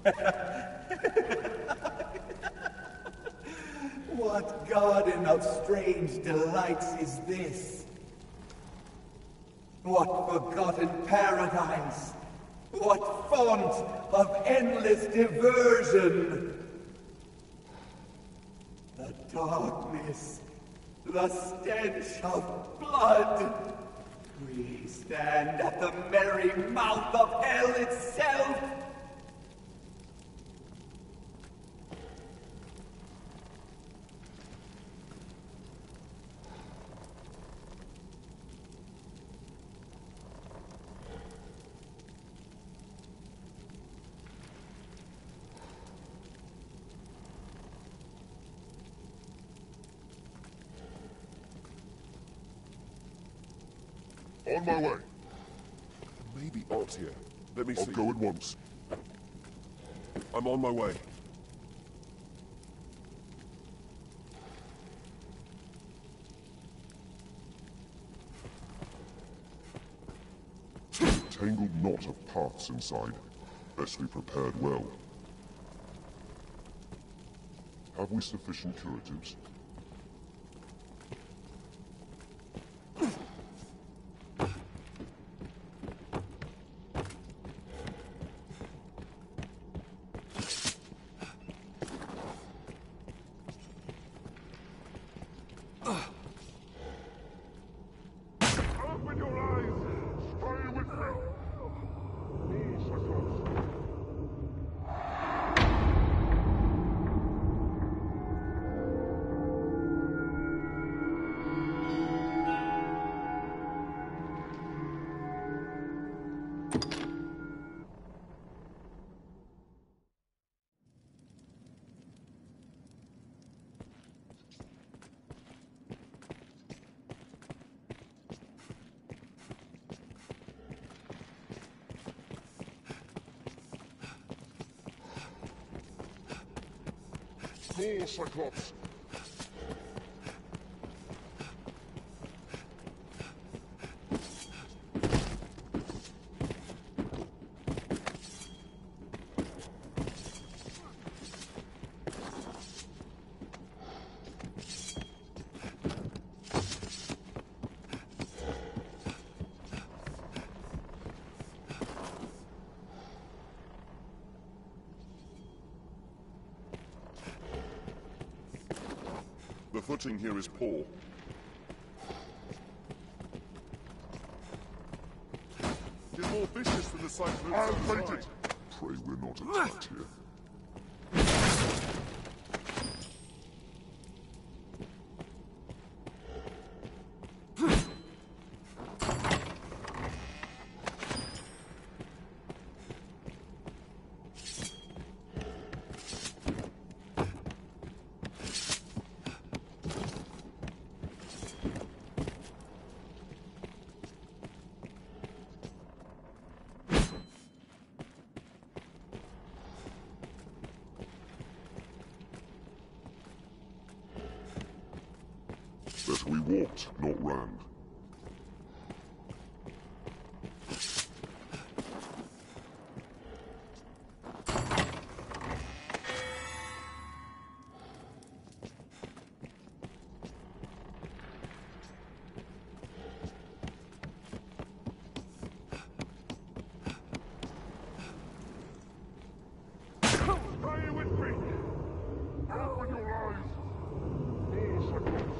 What garden of strange delights is this? What forgotten paradise? What font of endless diversion? The darkness, the stench of blood. We stand at the merry mouth of hell itself. On my way. Maybe Ott here. Let me see. I'll go at once. I'm on my way. Tangled knot of paths inside. Best be prepared well. Have we sufficient curatives? Open your eyes! Stay with me! All Cyclops. More Cyclops! The footing here is poor. It's more vicious than the Cyclones. I'll fight it! Pray we're not attacked here. Better we walked, not ran. Stay with me! Open your eyes! All Cyclops!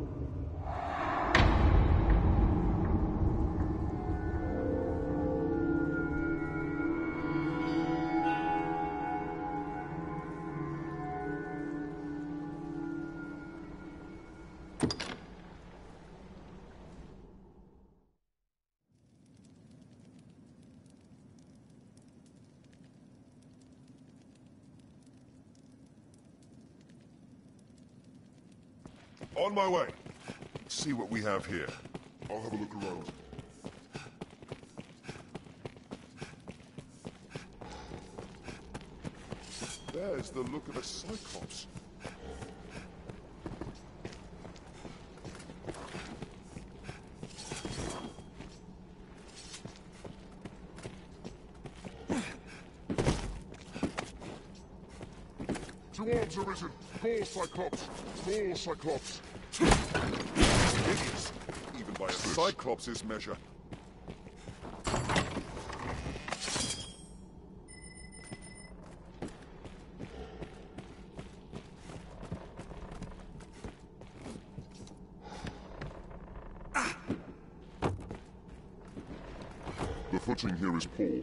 On my way. See what we have here. I'll have a look around. There's the look of a Cyclops. Two arms arisen. Call Cyclops. Call Cyclops. Idiots! Even by a Cyclops' measure. The footing here is poor.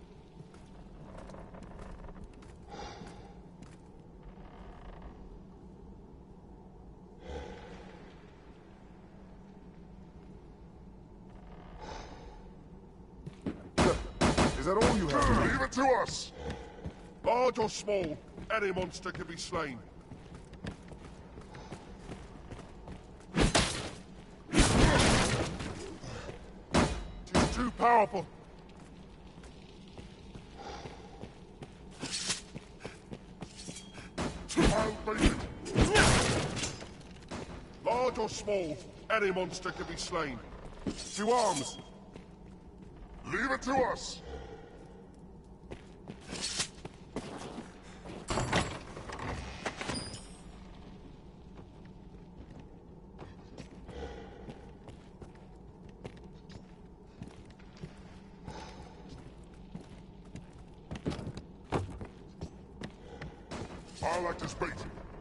Is that all you have? Leave it to us! Large or small, any monster can be slain. Tis too powerful. I'll bait it. Large or small, any monster can be slain. To arms! Leave it to us! I'll act as bait.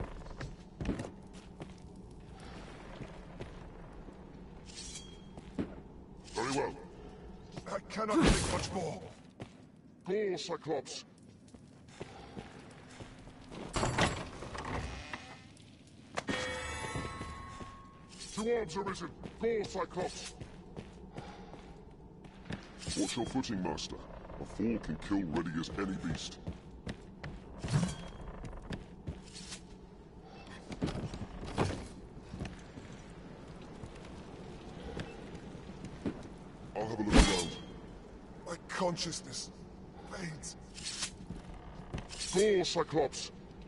Very well. I cannot take much more. Call Cyclops. Two arms arisen. Call Cyclops. Watch your footing, Master. A fall can kill ready as any beast. I'll have a look around. My consciousness fades. Call Cyclops.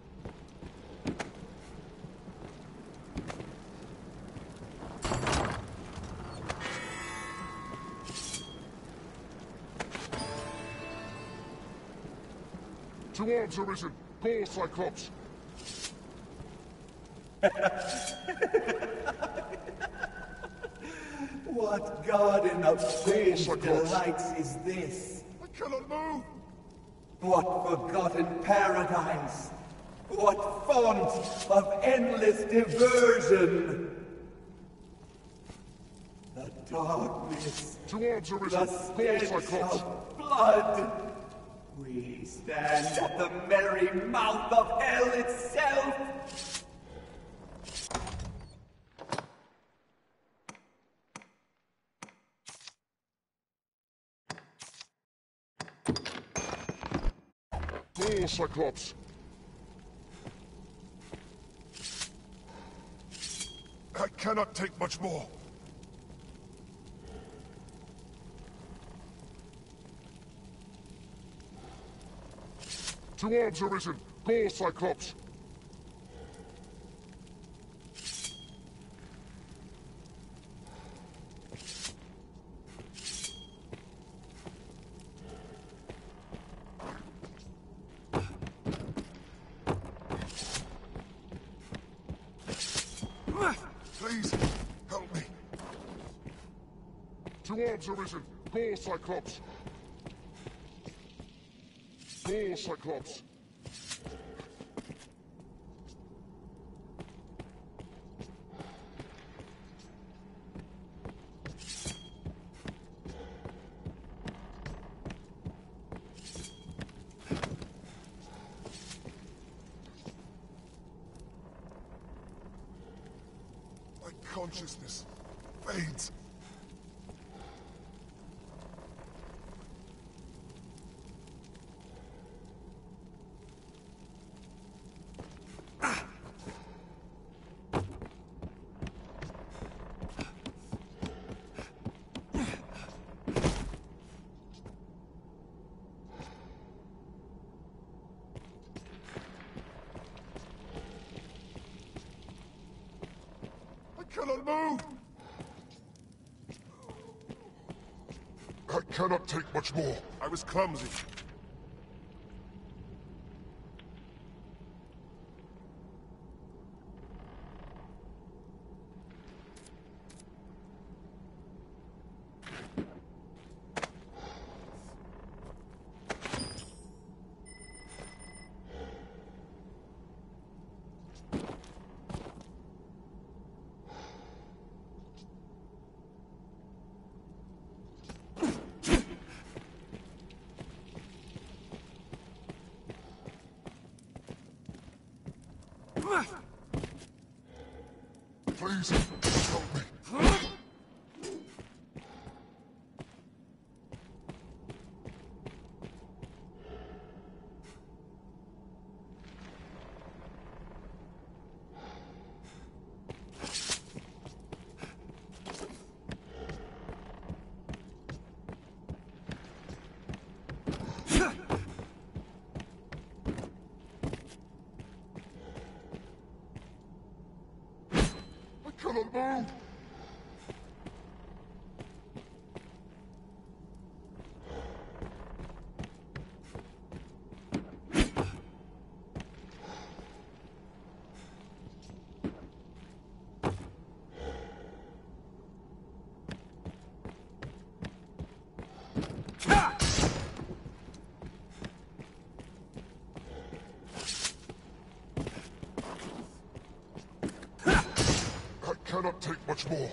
Two arms arisen. Call Cyclops. What garden of strange Cyclops. delights is this? I cannot move! What forgotten paradise? What font of endless diversion? The darkness, Two arms the arisen. Call stench Cyclops. of blood. We stand at the merry mouth of hell itself. Call Cyclops. I cannot take much more. Two arms arisen. Call Cyclops. Please, help me. Two arms arisen. Call Cyclops. Call Cyclops. My consciousness fades. I cannot move! I cannot take much more. I was clumsy. Please, help me. I cannot move! I cannot take much more.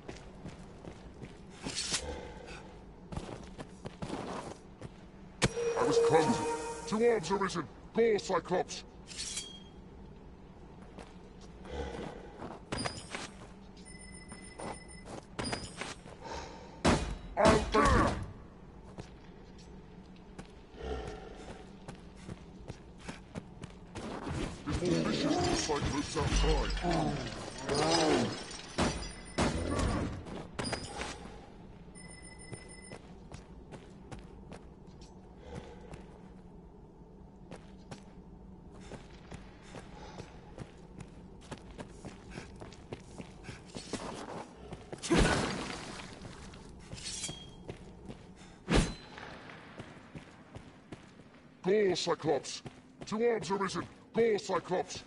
I was clumsy. Two orbs arisen. Go, Cyclops. I'll thank you. This more vicious than the Cyclops outside. Go, Cyclops! Two orbs arisen! Go, Cyclops!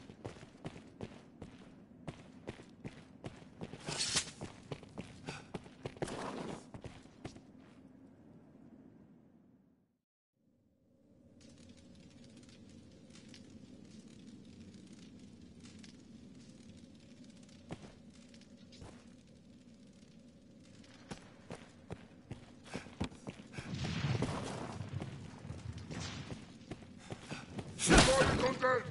Dead!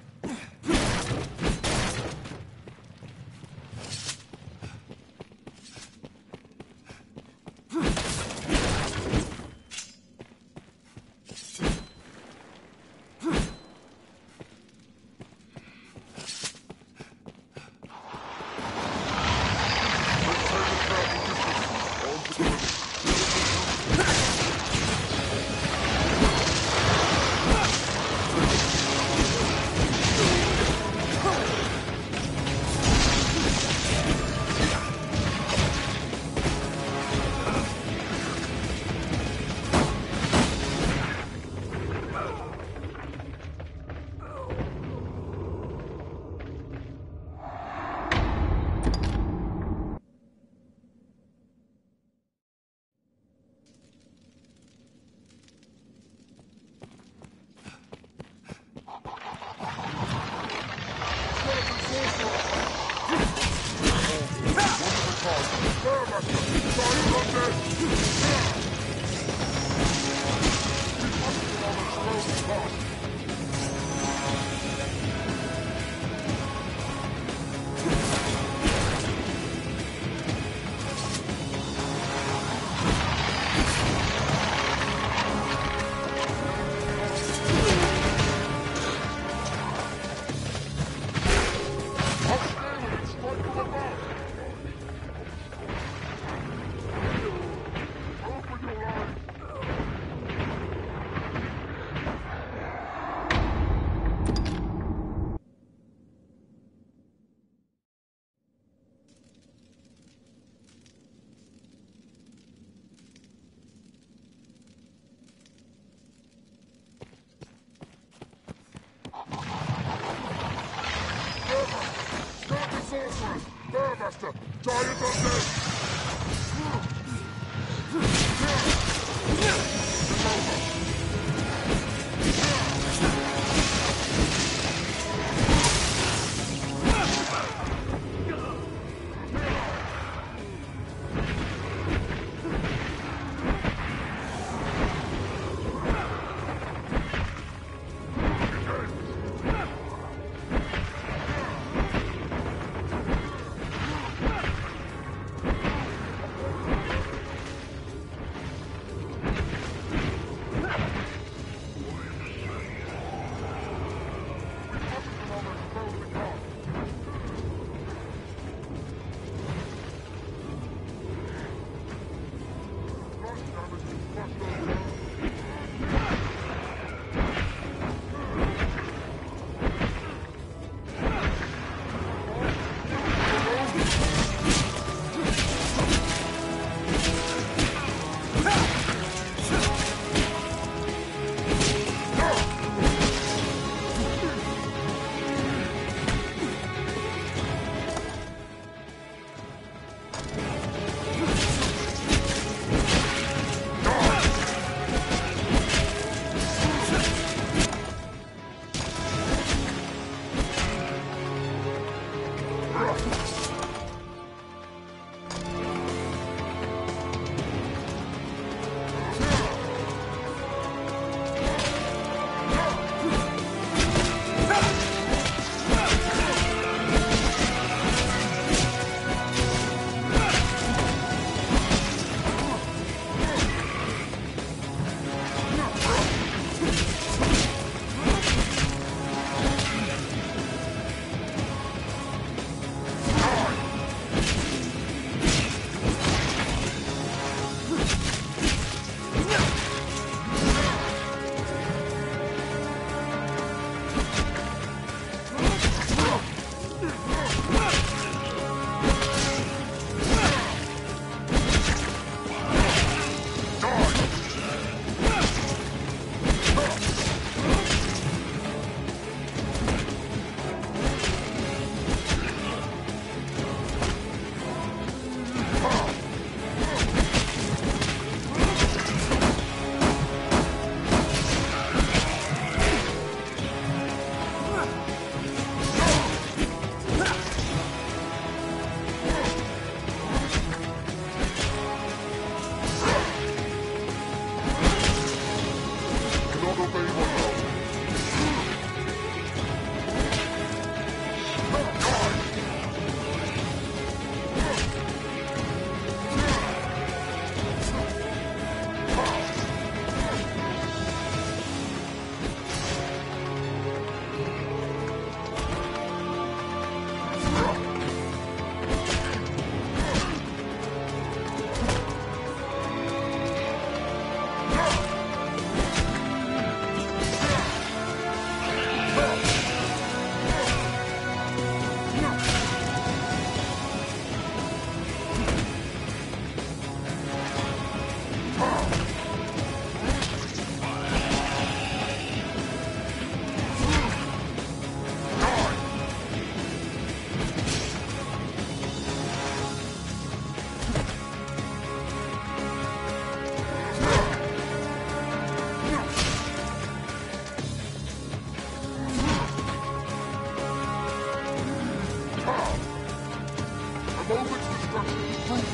Master! Giant undead!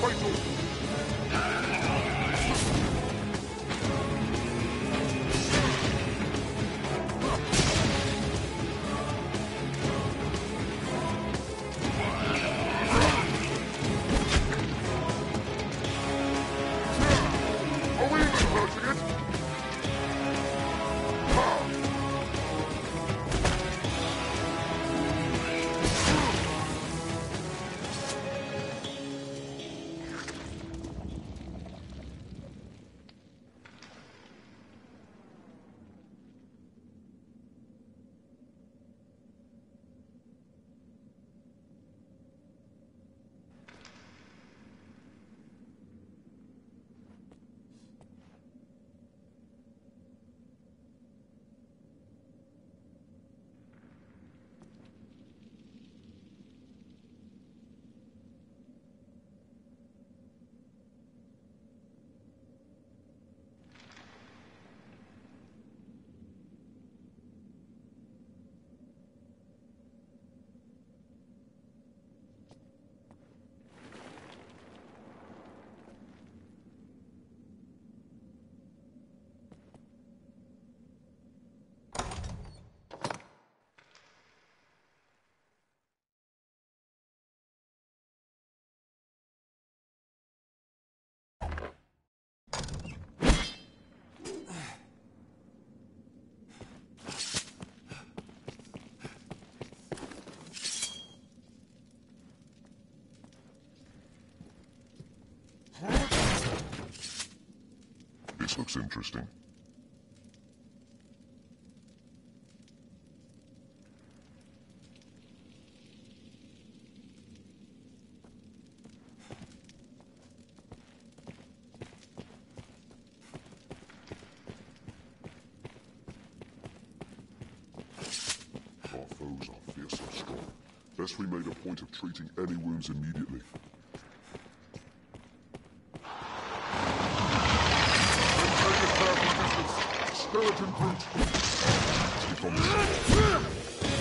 fatal! Are we even hurting it? This looks interesting. Our foes are fierce and strong. Best we made a point of treating any wounds immediately. Skeleton brute! Take on this.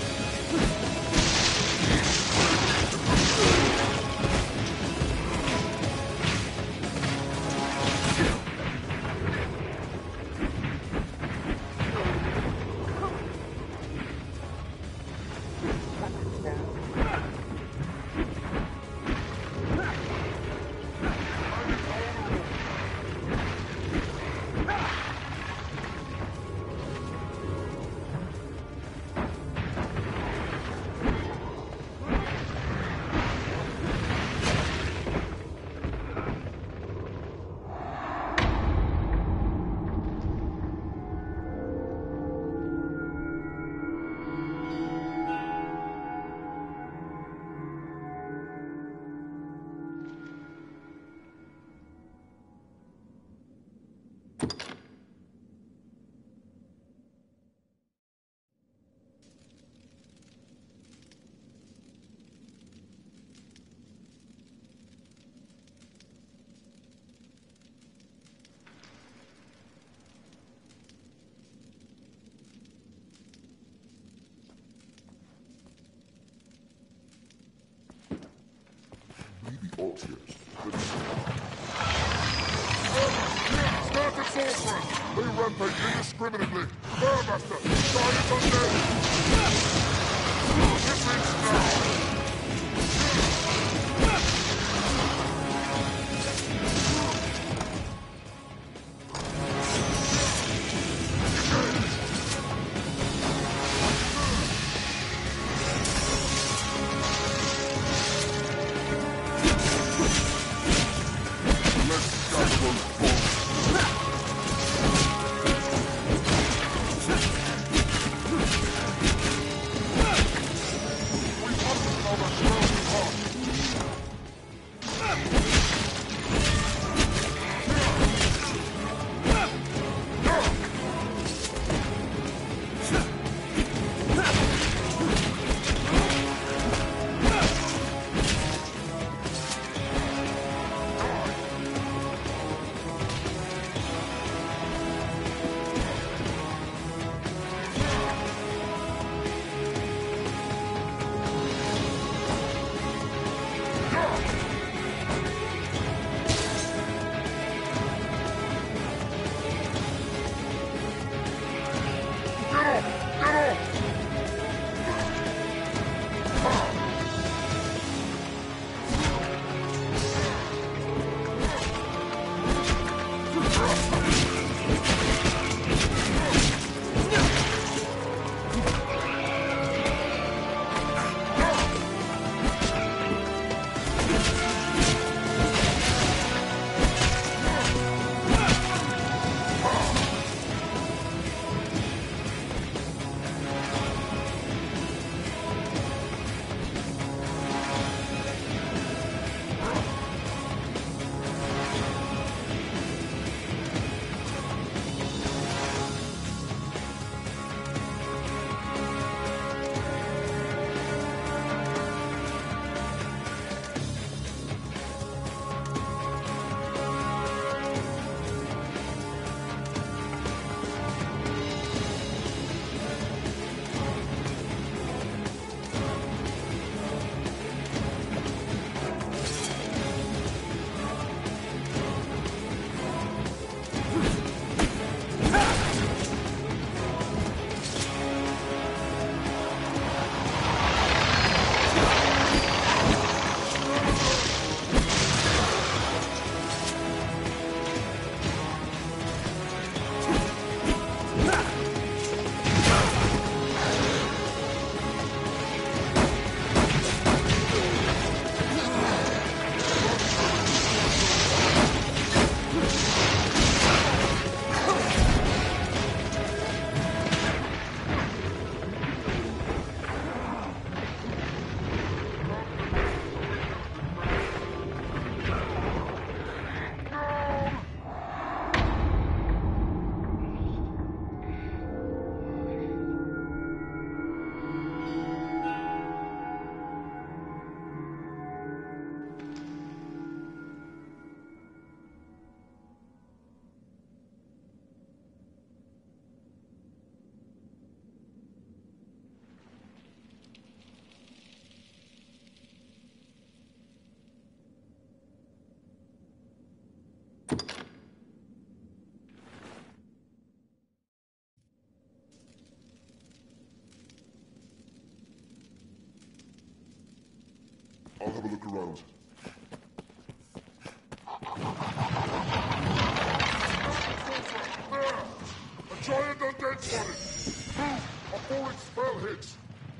Altius, but Start at sorcerer! They rampage indiscriminately! Burmaster! Giant undead! Difference now! I'll have a look around. There! A giant undead spotted! Move before its spell hits!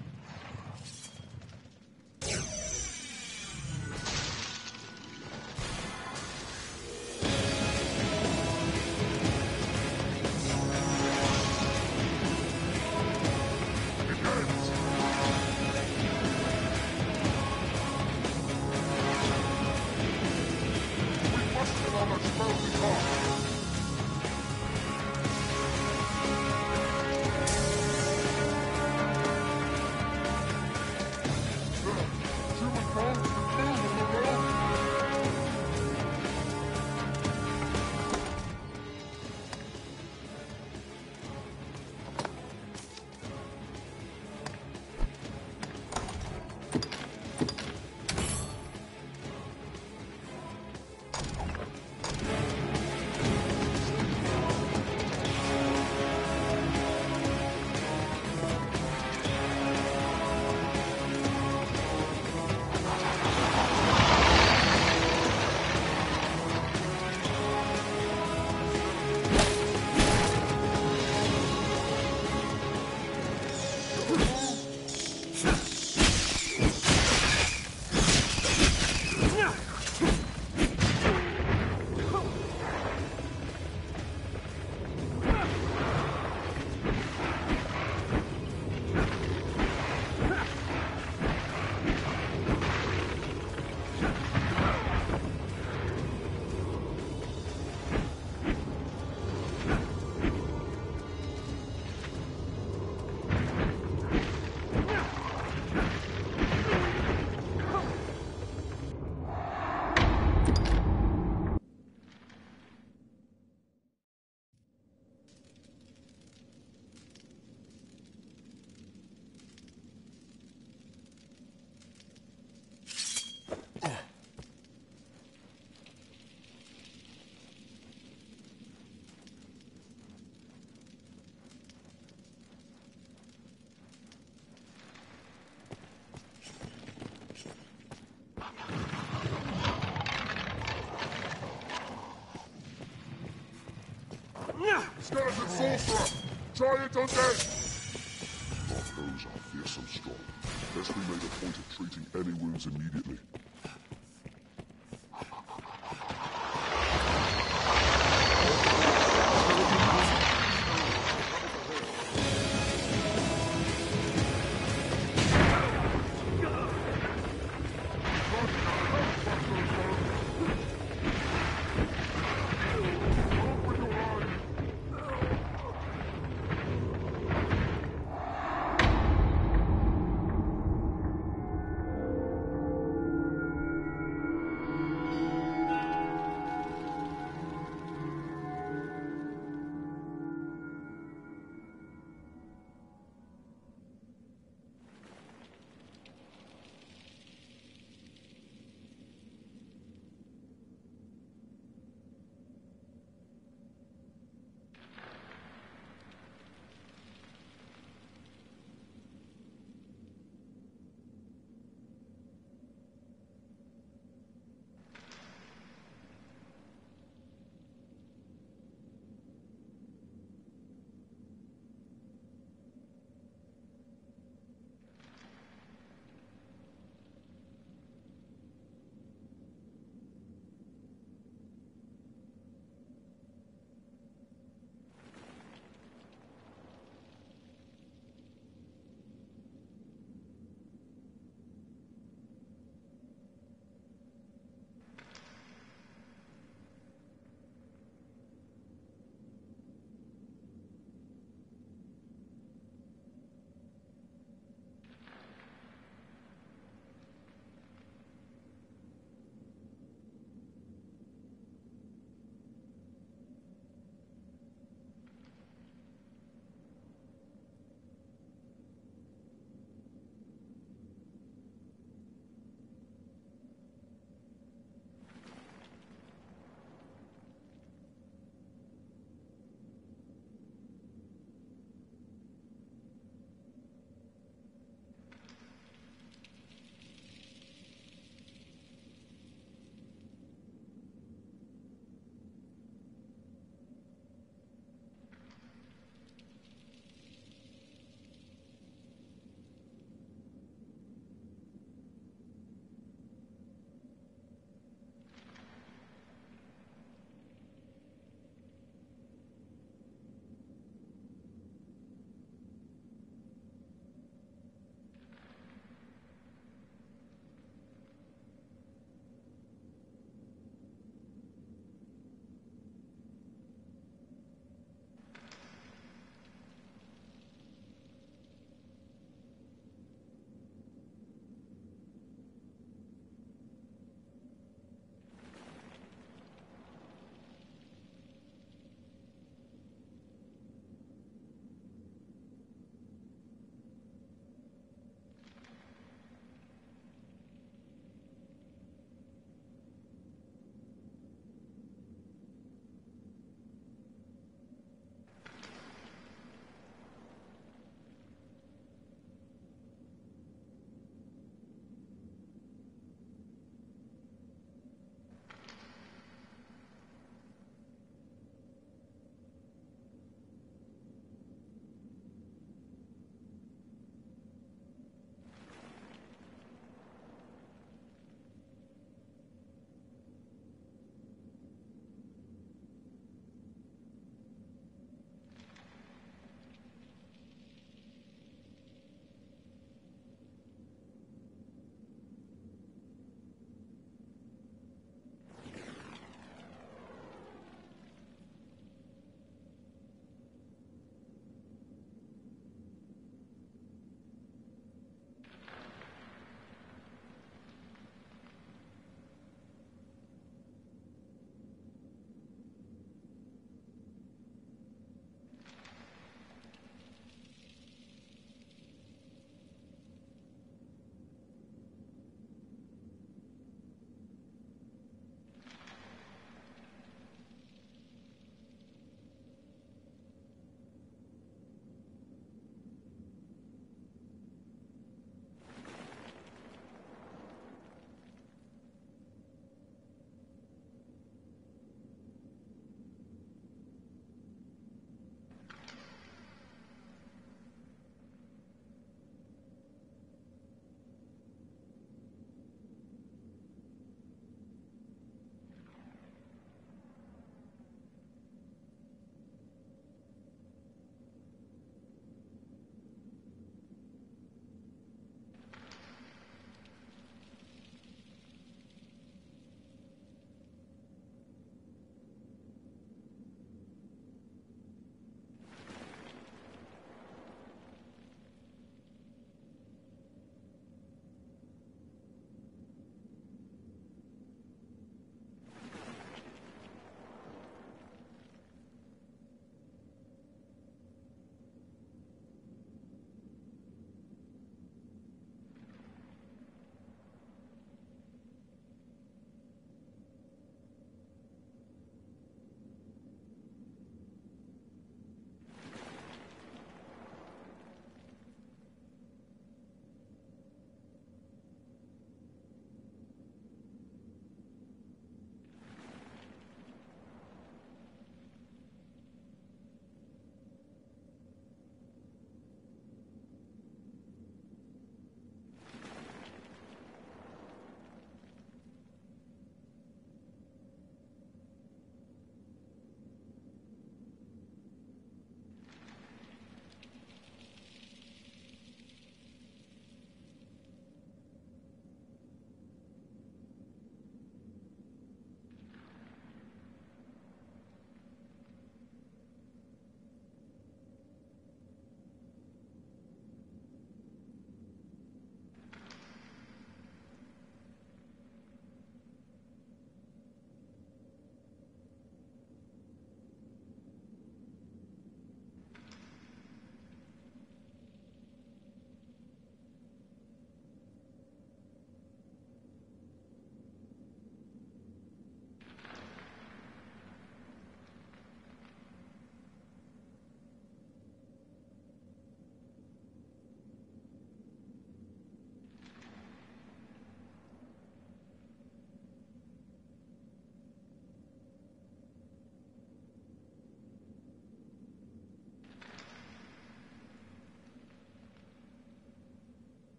Skeleton sorcerer! Giant undead! Our foes are fierce and strong. Best we make a point of treating any wounds immediately.